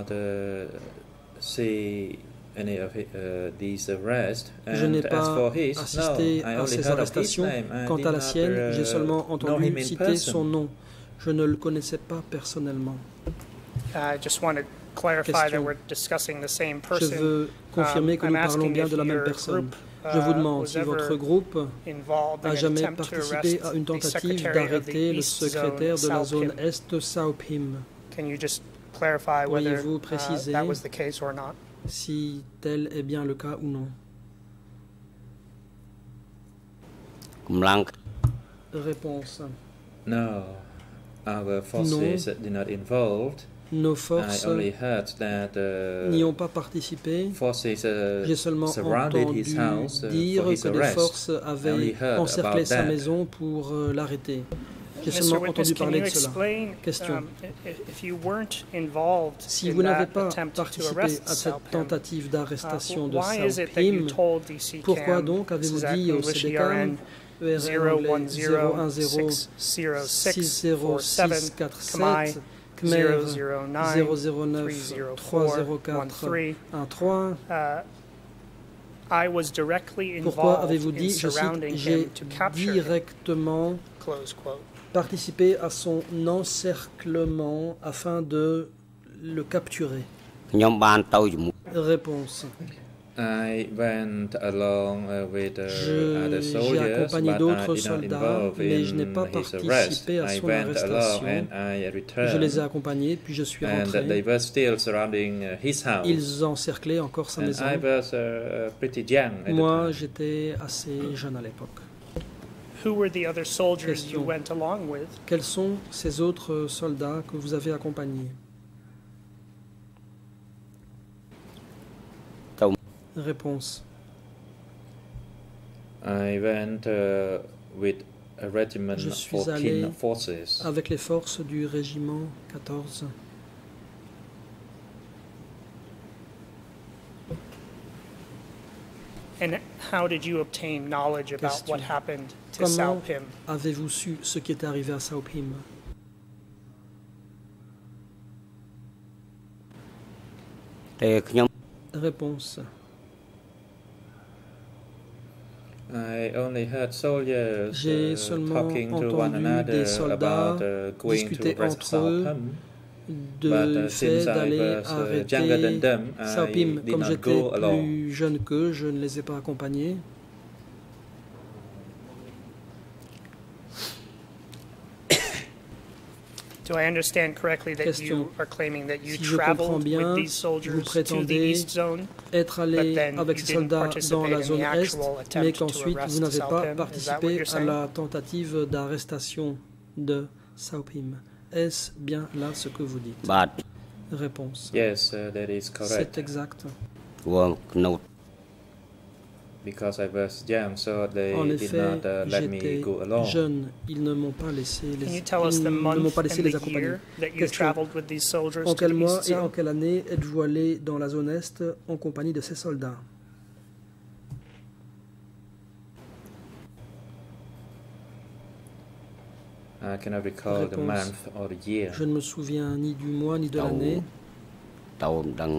see any of these arrests. Je And n'ai as pas for his, assisté no, I à only ces heard of his arrestations. name. I Quant did à la not, sienne, j'ai seulement know entendu him in citer person. son nom. Je ne le connaissais pas personnellement. I just wanted clarify that Question. we're discussing the same Je person. veux confirmer que I'm nous parlons asking bien if de la même your personne. group, Je vous demande was si votre ever groupe involved in a an jamais attempt to participé arrest à une the tentative secretary of the d'arrêter le East Zone, secrétaire de la zone Salpim. Est, Saupim. Can you just clarify whether Pourriez-vous préciser that was the case or not? si tel est bien le cas ou non? កម្លាំង Réponse. No, our forces did not involved. Nos I forces only heard that n'y ont pas participé. forces J'ai seulement surrounded entendu his house dire for his que des arrest. forces I only avaient heard encerclé about sa that. maison pour l'arrêter. J'ai Mr. seulement Witness, entendu can parler you de cela. explain Question. If you weren't involved Si in vous n'avez that pas attempt to participé arrest à cette Salpim, tentative d'arrestation de why is it that you Saupim, told DCCAM, pourquoi donc avez-vous dit au CDCAM, ERN anglais 010 60647, Khmer 009 304 13. I was directly Pourquoi involved avez-vous in dit, je surrounding cite, j'ai him to capture him, directement close quote. participé à son encerclement afin de le capturer? ខ្ញុំបានទៅជាមួយ Réponse. I went along with other J'ai soldiers, accompagné but I d'autres did not soldats, involve mais je n'ai in pas his arrest. participé à I son went along arrestation. and I Je les ai returned, accompagnés, puis je suis and they rentré. were still surrounding his house. Ils encerclaient encore sa And maison. I was pretty young at Moi, the time. j'étais assez jeune à l'époque. Who were the other soldiers you Question. went along with? Quels sont ces autres soldats que vous avez accompagnés? Réponse. I went with a regiment Je suis 14 allé forces. avec les forces du régiment 14. And how did you obtain knowledge about Question. what happened to Comment Salpim? avez-vous su ce qui est arrivé à Saupim? Réponse. I only heard soldiers J'ai seulement talking to one entendu another des soldats about going to discuter arrest entre eux Salpim. du But fait since I d'aller was younger than arrêter them, I Saupim. did Comme not j'étais go along. plus jeune qu'eux, je ne les ai pas accompagnés. Do I understand correctly that Question. you are claiming that you Si je comprends traveled bien, with these vous soldiers to the prétendez East Zone, être but allé then avec you ces didn't soldats dans participate la in zone the Est, actual mais attempt to qu'ensuite vous arrest n'avez pas Salpim? Is that what participé you're à saying? la tentative d'arrestation de Saupim. Est-ce bien là ce que vous dites? បាទ Réponse. Yes, that is correct. C'est exact. ព្រោះក្នុង Because I was young, so they En did effet, not let me j'étais go along. jeune. Ils ne m'ont pas laissé Can you les, tell us ils the ne month m'ont pas and laissé les the accompagner. year that you Question. traveled with these soldiers En to quel the mois East et en Zone? quelle année êtes-vous allé dans la zone Est en compagnie de ces soldats? I cannot recall the Réponse. month or the year. Je ne me souviens ni du mois ni de Oh. l'année. ទៅមិនដឹង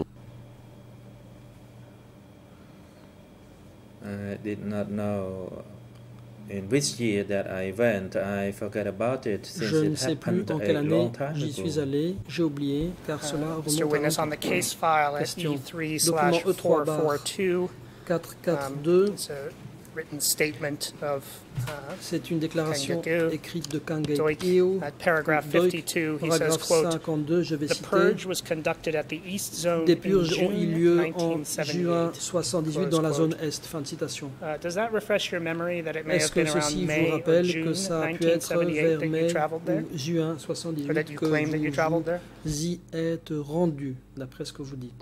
I did not know in which year that I went. I forgot about it since Je ne it sais plus happened en a quelle année long time j'y suis ago. allé. J'ai oublié car cela Mr. remonte Witness, à on the case file at Question. E3/442, 442. it's a written statement of C'est une déclaration Kangekeo. écrite de Kangekeo. Doig. At paragraph Doig, 52, he says, paragraphe quote, 52, je vais "The citer. purge was conducted at the East Zone Des in purges ont eu lieu June en juin 1978." 78 dans la zone Est. Fin de citation. Does that refresh your memory that it may Est-ce have que been around ceci vous May or rappelle que June ça a pu être 1978 vers that you mai traveled there? ou juin Or 78 that you que claim that you traveled there? vous y êtes rendu, d'après ce que vous dites?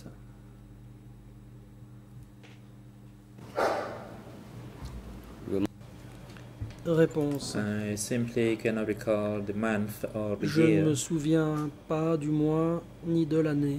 Réponse. I simply cannot recall the month or the Je ne year. me souviens pas du mois ni de l'année.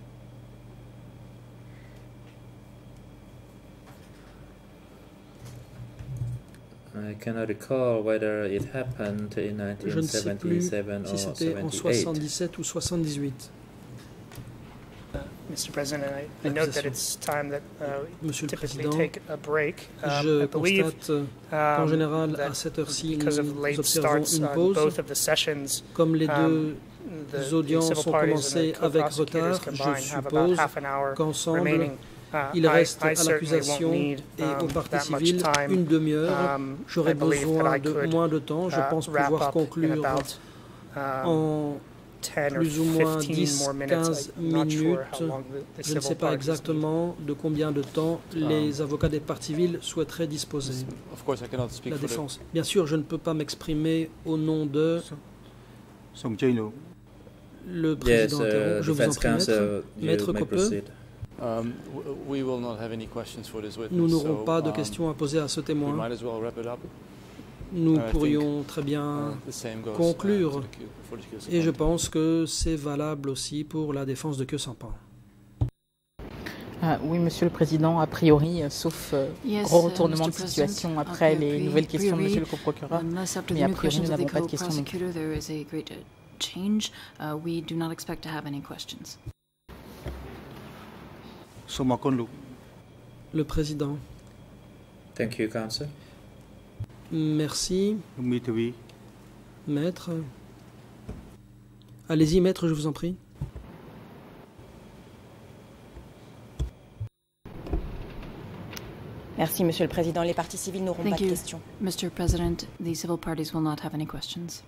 I cannot recall whether it happened in Je ne sais plus 1977 si or c'était en 78. 77 ou 78. Mr. President, I note that it's time that we Monsieur le typically Président, take a break. je I believe constate qu'en général, à that cette heure-ci, because of nous late observons starts une on pause. both of the sessions, Comme les deux the audiences civil ont parties commencé and the avec co-prosecutors retard, combined je have about suppose half an hour qu'ensemble, remaining. il reste I à certainly won't l'accusation need et aux parties that much civiles time. une demi-heure. J'aurais I believe that besoin I de could moins de temps. Je pense wrap pouvoir up in conclure about en 10 or plus ou moins 15 more minutes. 10-15 I'm not sure how minutes. long the Je ne sais civil pas parties need. exactement de combien de temps les avocats des parties civiles souhaiteraient disposer. Of course, I cannot speak La for the défense. Bien sûr, je ne peux pas m'exprimer au nom de សូមអញ្ជើញលោក le président. Yes, interrompt. Je vous en defense prie, maître. counsel, Maître you may Coppeux. proceed. we will not have any questions for this witness. Nous n'aurons so, pas de questions à poser à ce we témoin. might as well wrap it up. Nous I pourrions très bien The same goes, conclure. for the accused Et je party. pense que c'est valable aussi pour la défense de Kyo Sampan. Oui, Monsieur le Président, a priori, sauf gros retournement de situation après les nouvelles questions de Monsieur le coprocureur, unless after mais the a new priori, questions nous of the n'avons pas de questions non plus. co-prosecutor there is a great change. We do not expect to have any questions. សូមអរគុណលោក Le président. Thank you, counsel. Merci, លោកមីធាវី maître. Allez-y, maître, je vous en prie. Merci, Monsieur le Président. Les parties civiles n'auront pas Thank de you, questions. Mr. President. The civil parties will not have any questions.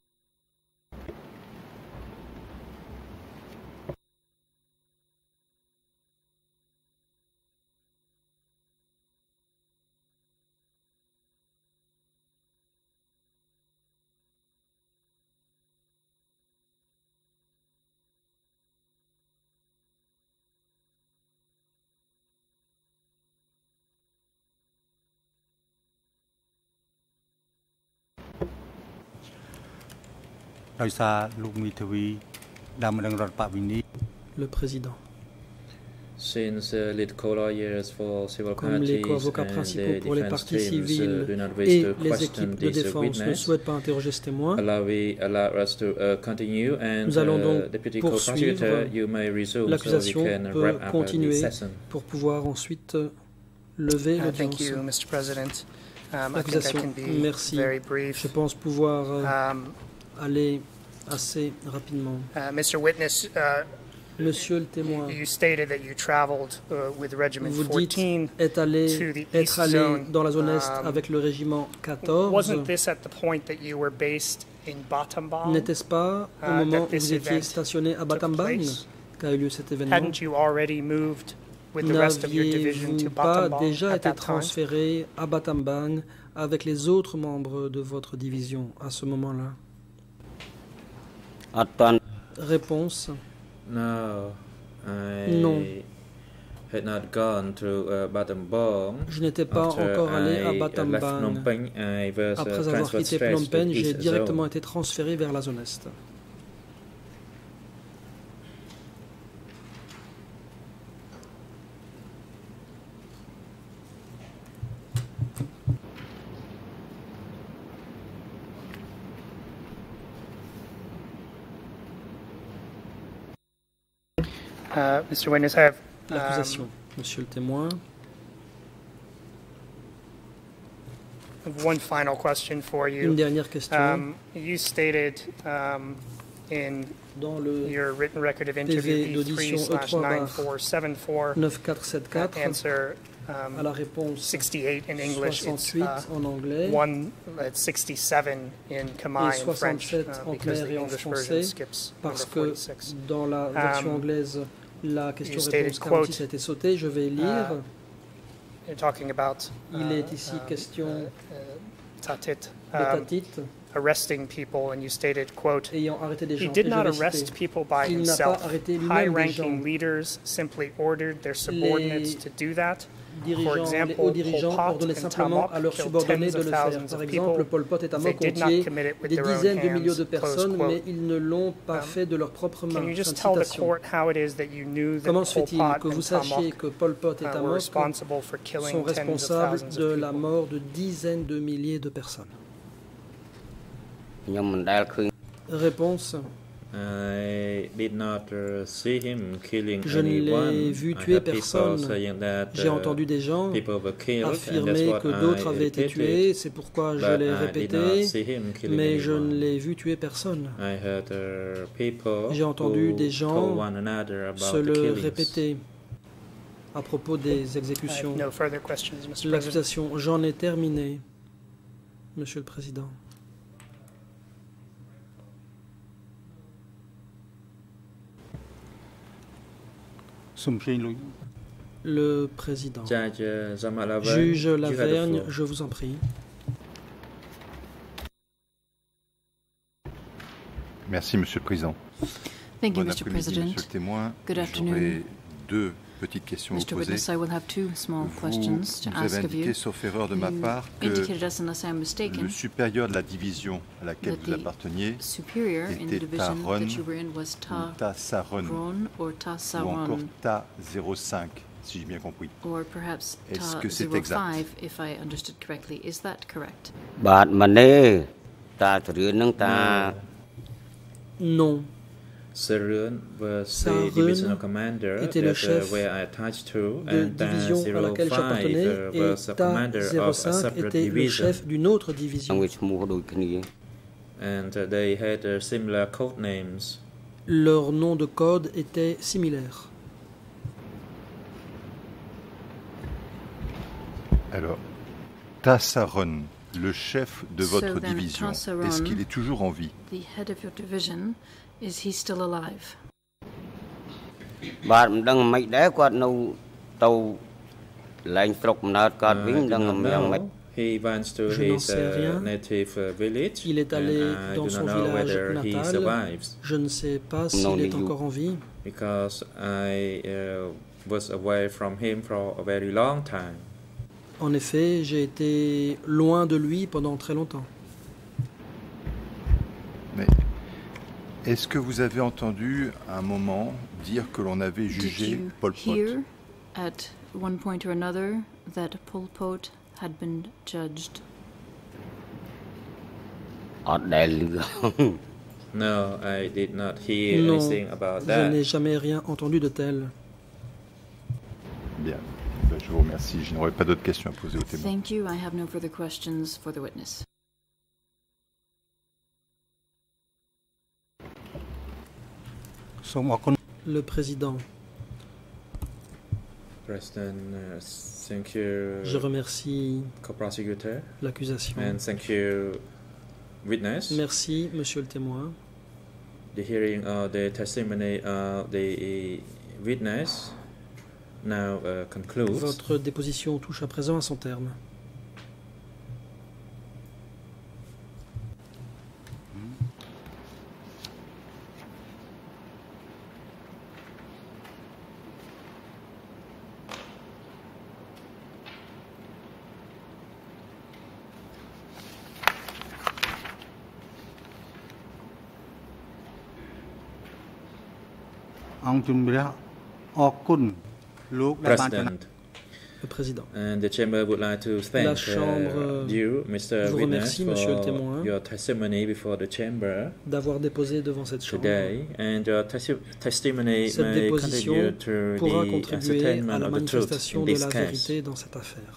។ ដោយសារលោកមីធាវីដើមម្ដងរដ្ឋបវិនី Le président. Since lead co-lawyers for civil Comme les parties co-avocats and principaux the pour les defense parties teams civiles do not wish et to les question équipes de this défense ne witness, souhaitent pas interroger ce témoin, allow us to continue and nous allons donc Deputy poursuivre. Co-Prosecutor, you may resume so we L'accusation can peut wrap up the continuer session. pour pouvoir ensuite lever Thank l'audience. you, Mr. President. I think I L'accusation, can be merci. very brief. Je pense pouvoir aller assez rapidement. Mr. Witness, Monsieur le témoin, you stated that you traveled with Regiment vous dites 14 être allé zone. dans la zone Est avec le régiment 14. Wasn't this at the point that you were based in Battambang? N'était-ce pas au moment où that this vous étiez event stationné à took Battambang place? qu'a eu lieu cet événement? Hadn't you already moved with the rest of your division to N'aviez-vous pas Battambang déjà at été that time? transféré à Battambang avec les autres membres de votre division à ce moment-là? អត់ទាន់ Réponse. No, Non. I had not gone to Battambang. Je n'étais pas After encore allé à I left Phnom Battambang. Penh, I was Après avoir transferred quitté straight Phnom to Penh, j'ai East directement Zone. été transféré vers la zone Est. Mr. Witness, I have L'accusation, monsieur le témoin. one final question for you. Une dernière question. You stated in Dans le your written record of PV interview d'audition E3/9474 9474 answer à la réponse 68 in English. It's 68 en anglais it's 67 in Khmer et and French 67 en because khmer the et en English français version skips parce number que 46. dans la version anglaise la question stated, réponse 46 a été sautée. Je vais lire. You're talking about Il est ici question Tatit de Tatit arresting people, and you stated, quote, ayant arrêté des he gens. did Et je not vais arrest citer. people by Il n'a pas himself. arrêté lui-même des gens. High-ranking leaders simply ordered their subordinates to do that. For Dirigeants, les example, hauts Pol dirigeants Pot ordonnaient and simplement Tamok à leurs killed subordonnés tens de of le faire. thousands Par of exemple, people. Pol Pot et They Tamok ont did not tué commit it with des their own dizaines de milliers de hands. Close personnes, quote. mais ils ne l'ont pas fait de leurs propres mains. Can you just Fin de tell the citation. court how it is that you knew that Comment se Pol fait-il Pot que vous and sachiez Tamok que Pol Pot et were Tamok responsible for sont killing tens of responsables thousands de of la people? mort de dizaines de milliers de personnes? ខ្ញុំមិនដែលឃើញ Réponse. I did not see him killing Je ne l'ai anyone. vu I tuer heard people personne. saying that J'ai entendu des gens people were killed, and that's affirmer what que d'autres I avaient été repeated. tués, c'est pourquoi je But l'ai I did répété, not see him killing mais je anyone. ne l'ai vu tuer personne. I heard people J'ai entendu who des told gens one another about se the le killings. répéter à propos des I have exécutions. no further questions, Mr. President. L'accusation, j'en ai terminé, Monsieur le Président. Le Président. Judge Zamalaverne, Juge you have the Lavergne, floor. je vous en prie. Merci, Monsieur le Président. Thank you, Bon Mr. après-midi, President. Monsieur le témoin. Good afternoon. J'aurais deux petites questions à vous Mr. poser. Witness, I will have two small Vous questions to nous avez ask of indiqué, you. sauf erreur de ma You part, que indicated us, unless I am mistaken, le supérieur de la division à laquelle that vous the apparteniez superior in the était division Taron that you were in was ou Ta-Saron, Ta-Ron or ou encore Ta-Saron, Ta-05, si j'ai bien compris. or perhaps Est-ce que c'est exact? Ta-05, if I understood correctly. Is that correct? បាទម៉ាណេតាទរឿននឹងតា Non. Sarun was the Sarun divisional commander était le that chef where I attached to, de and division à laquelle 05 j'appartenais, et was a commander of a Ta-05 separate était le division, chef d'une autre division. វាឈ្មោះដូចគ្នា and they had similar code names. Leur nom de code était similaire. Alors, Ta-Saron, le chef de So votre then, division, Ta-Saron, est-ce qu'il est toujours en vie? The head of your division, is he still alive? បាទមិនដឹងមិនដែរគាត់នៅទៅឡើងស្រុកកំណើតគាត់វិញ I មិន do ដឹង not យ៉ាងម៉េច know. He went to Je n'en his sais rien. native village, Il est allé and I dans do son not know village whether he natal. survives, Je ne sais pas s'il est encore en vie. because I was away from him for a very long time. En effet, j'ai été loin de lui pendant très longtemps. Mais est-ce que vous avez entendu à un moment dire que l'on avait Did jugé you Pol Pot? hear at one point or another that Pol Pot had been judged? អត់ដែលឮ No, I did not hear Non, anything about je that. n'ai jamais rien entendu de tel. Bien. Ben, je vous remercie. Je n'aurai pas d'autres questions à poser au témoin. Thank you. I have no further questions for the witness. Le président, President, thank you, je remercie co-prosecutor, l'accusation. and thank you, witness. Merci, monsieur le témoin. The hearing of the testimony of the witness now concludes. Votre déposition touche à présent à son terme. President, Le président. and the chamber would like to La thank Chambre you, Mr. vous Witness, remercie, monsieur le témoin, for your testimony before the chamber d'avoir déposé devant cette chambre. today, and your testimony Cette may déposition contribute to pourra the contribuer à ascertainment la of the truth manifestation in de this la case. vérité dans cette affaire.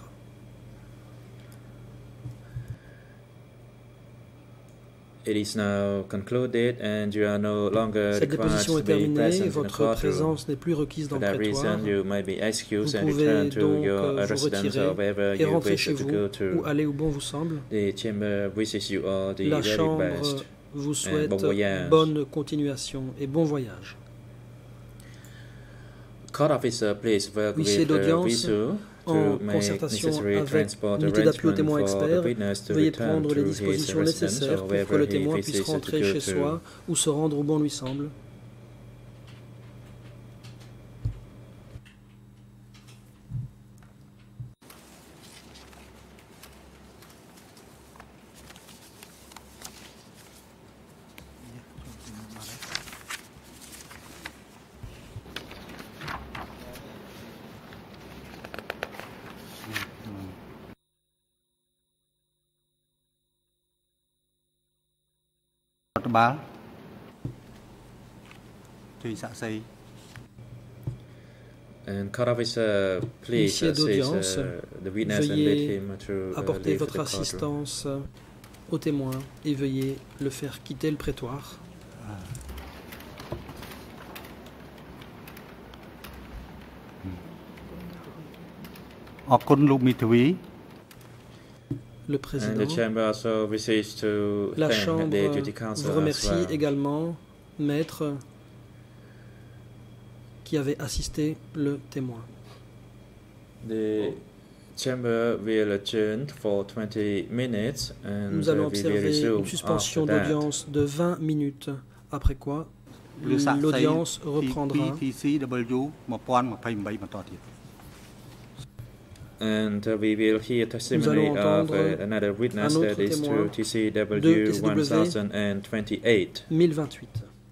It is now concluded, and you are no longer Cette required déposition to est be terminée, present in the votre courtroom. présence n'est plus requise dans For le that prétoire. reason, you may be excused Vous and pouvez return to donc your vous residence retirer or wherever et you rentrer wish chez to vous go ou to. aller où bon vous semble. The chamber wishes you all the La very Chambre best. vous bon souhaite voyage. bonne continuation et bon voyage. Court officer, please work Huissier with d'audience, Visu en to make concertation necessary avec transport l'unité d'appui au arrangement témoin for the expert, witness to veuillez return prendre to les his dispositions residence nécessaires or pour que wherever le he témoin puisse wishes to rentrer go chez to. soi ou se rendre où bon lui semble. ជួយសាក់សី And court officer, please assist the witness and lead him to apporter leave votre the courtroom. assistance au témoin et veuillez le faire quitter le prétoire. Le président, la Chambre vous remercie également, maître, qui avait assisté le témoin. The chamber will adjourn for 20 minutes and nous allons we will observer resume une suspension after that. d'audience de 20 minutes, après quoi l'audience reprendra. And we will hear testimony of another witness, that is to TCW 1028. 1028.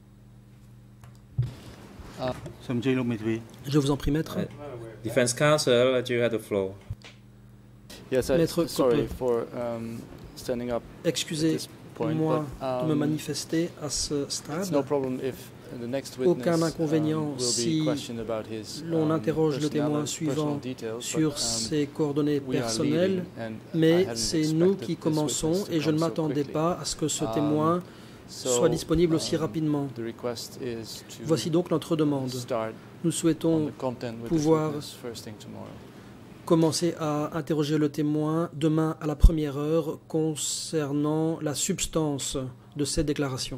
Je vous en prie, maître. Defense counsel, you have the floor. Yes, Maître sorry for standing up. Excusez-moi de me manifester à ce stade. No problem if the next witness, aucun inconvénient si l'on interroge le témoin suivant sur ses coordonnées personnelles, mais c'est nous qui commençons et je ne m'attendais pas à ce que ce témoin soit disponible aussi rapidement. Voici donc notre demande. Nous souhaitons pouvoir commencer à interroger le témoin demain à la première heure concernant la substance de cette déclaration.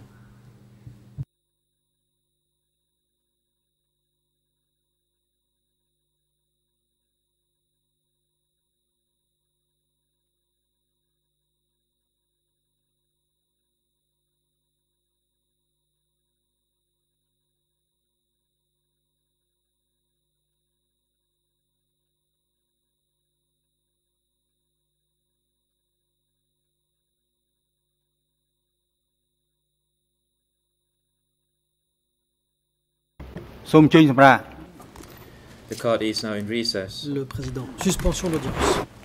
The court is now in recess. Le président. Suspension d'audience.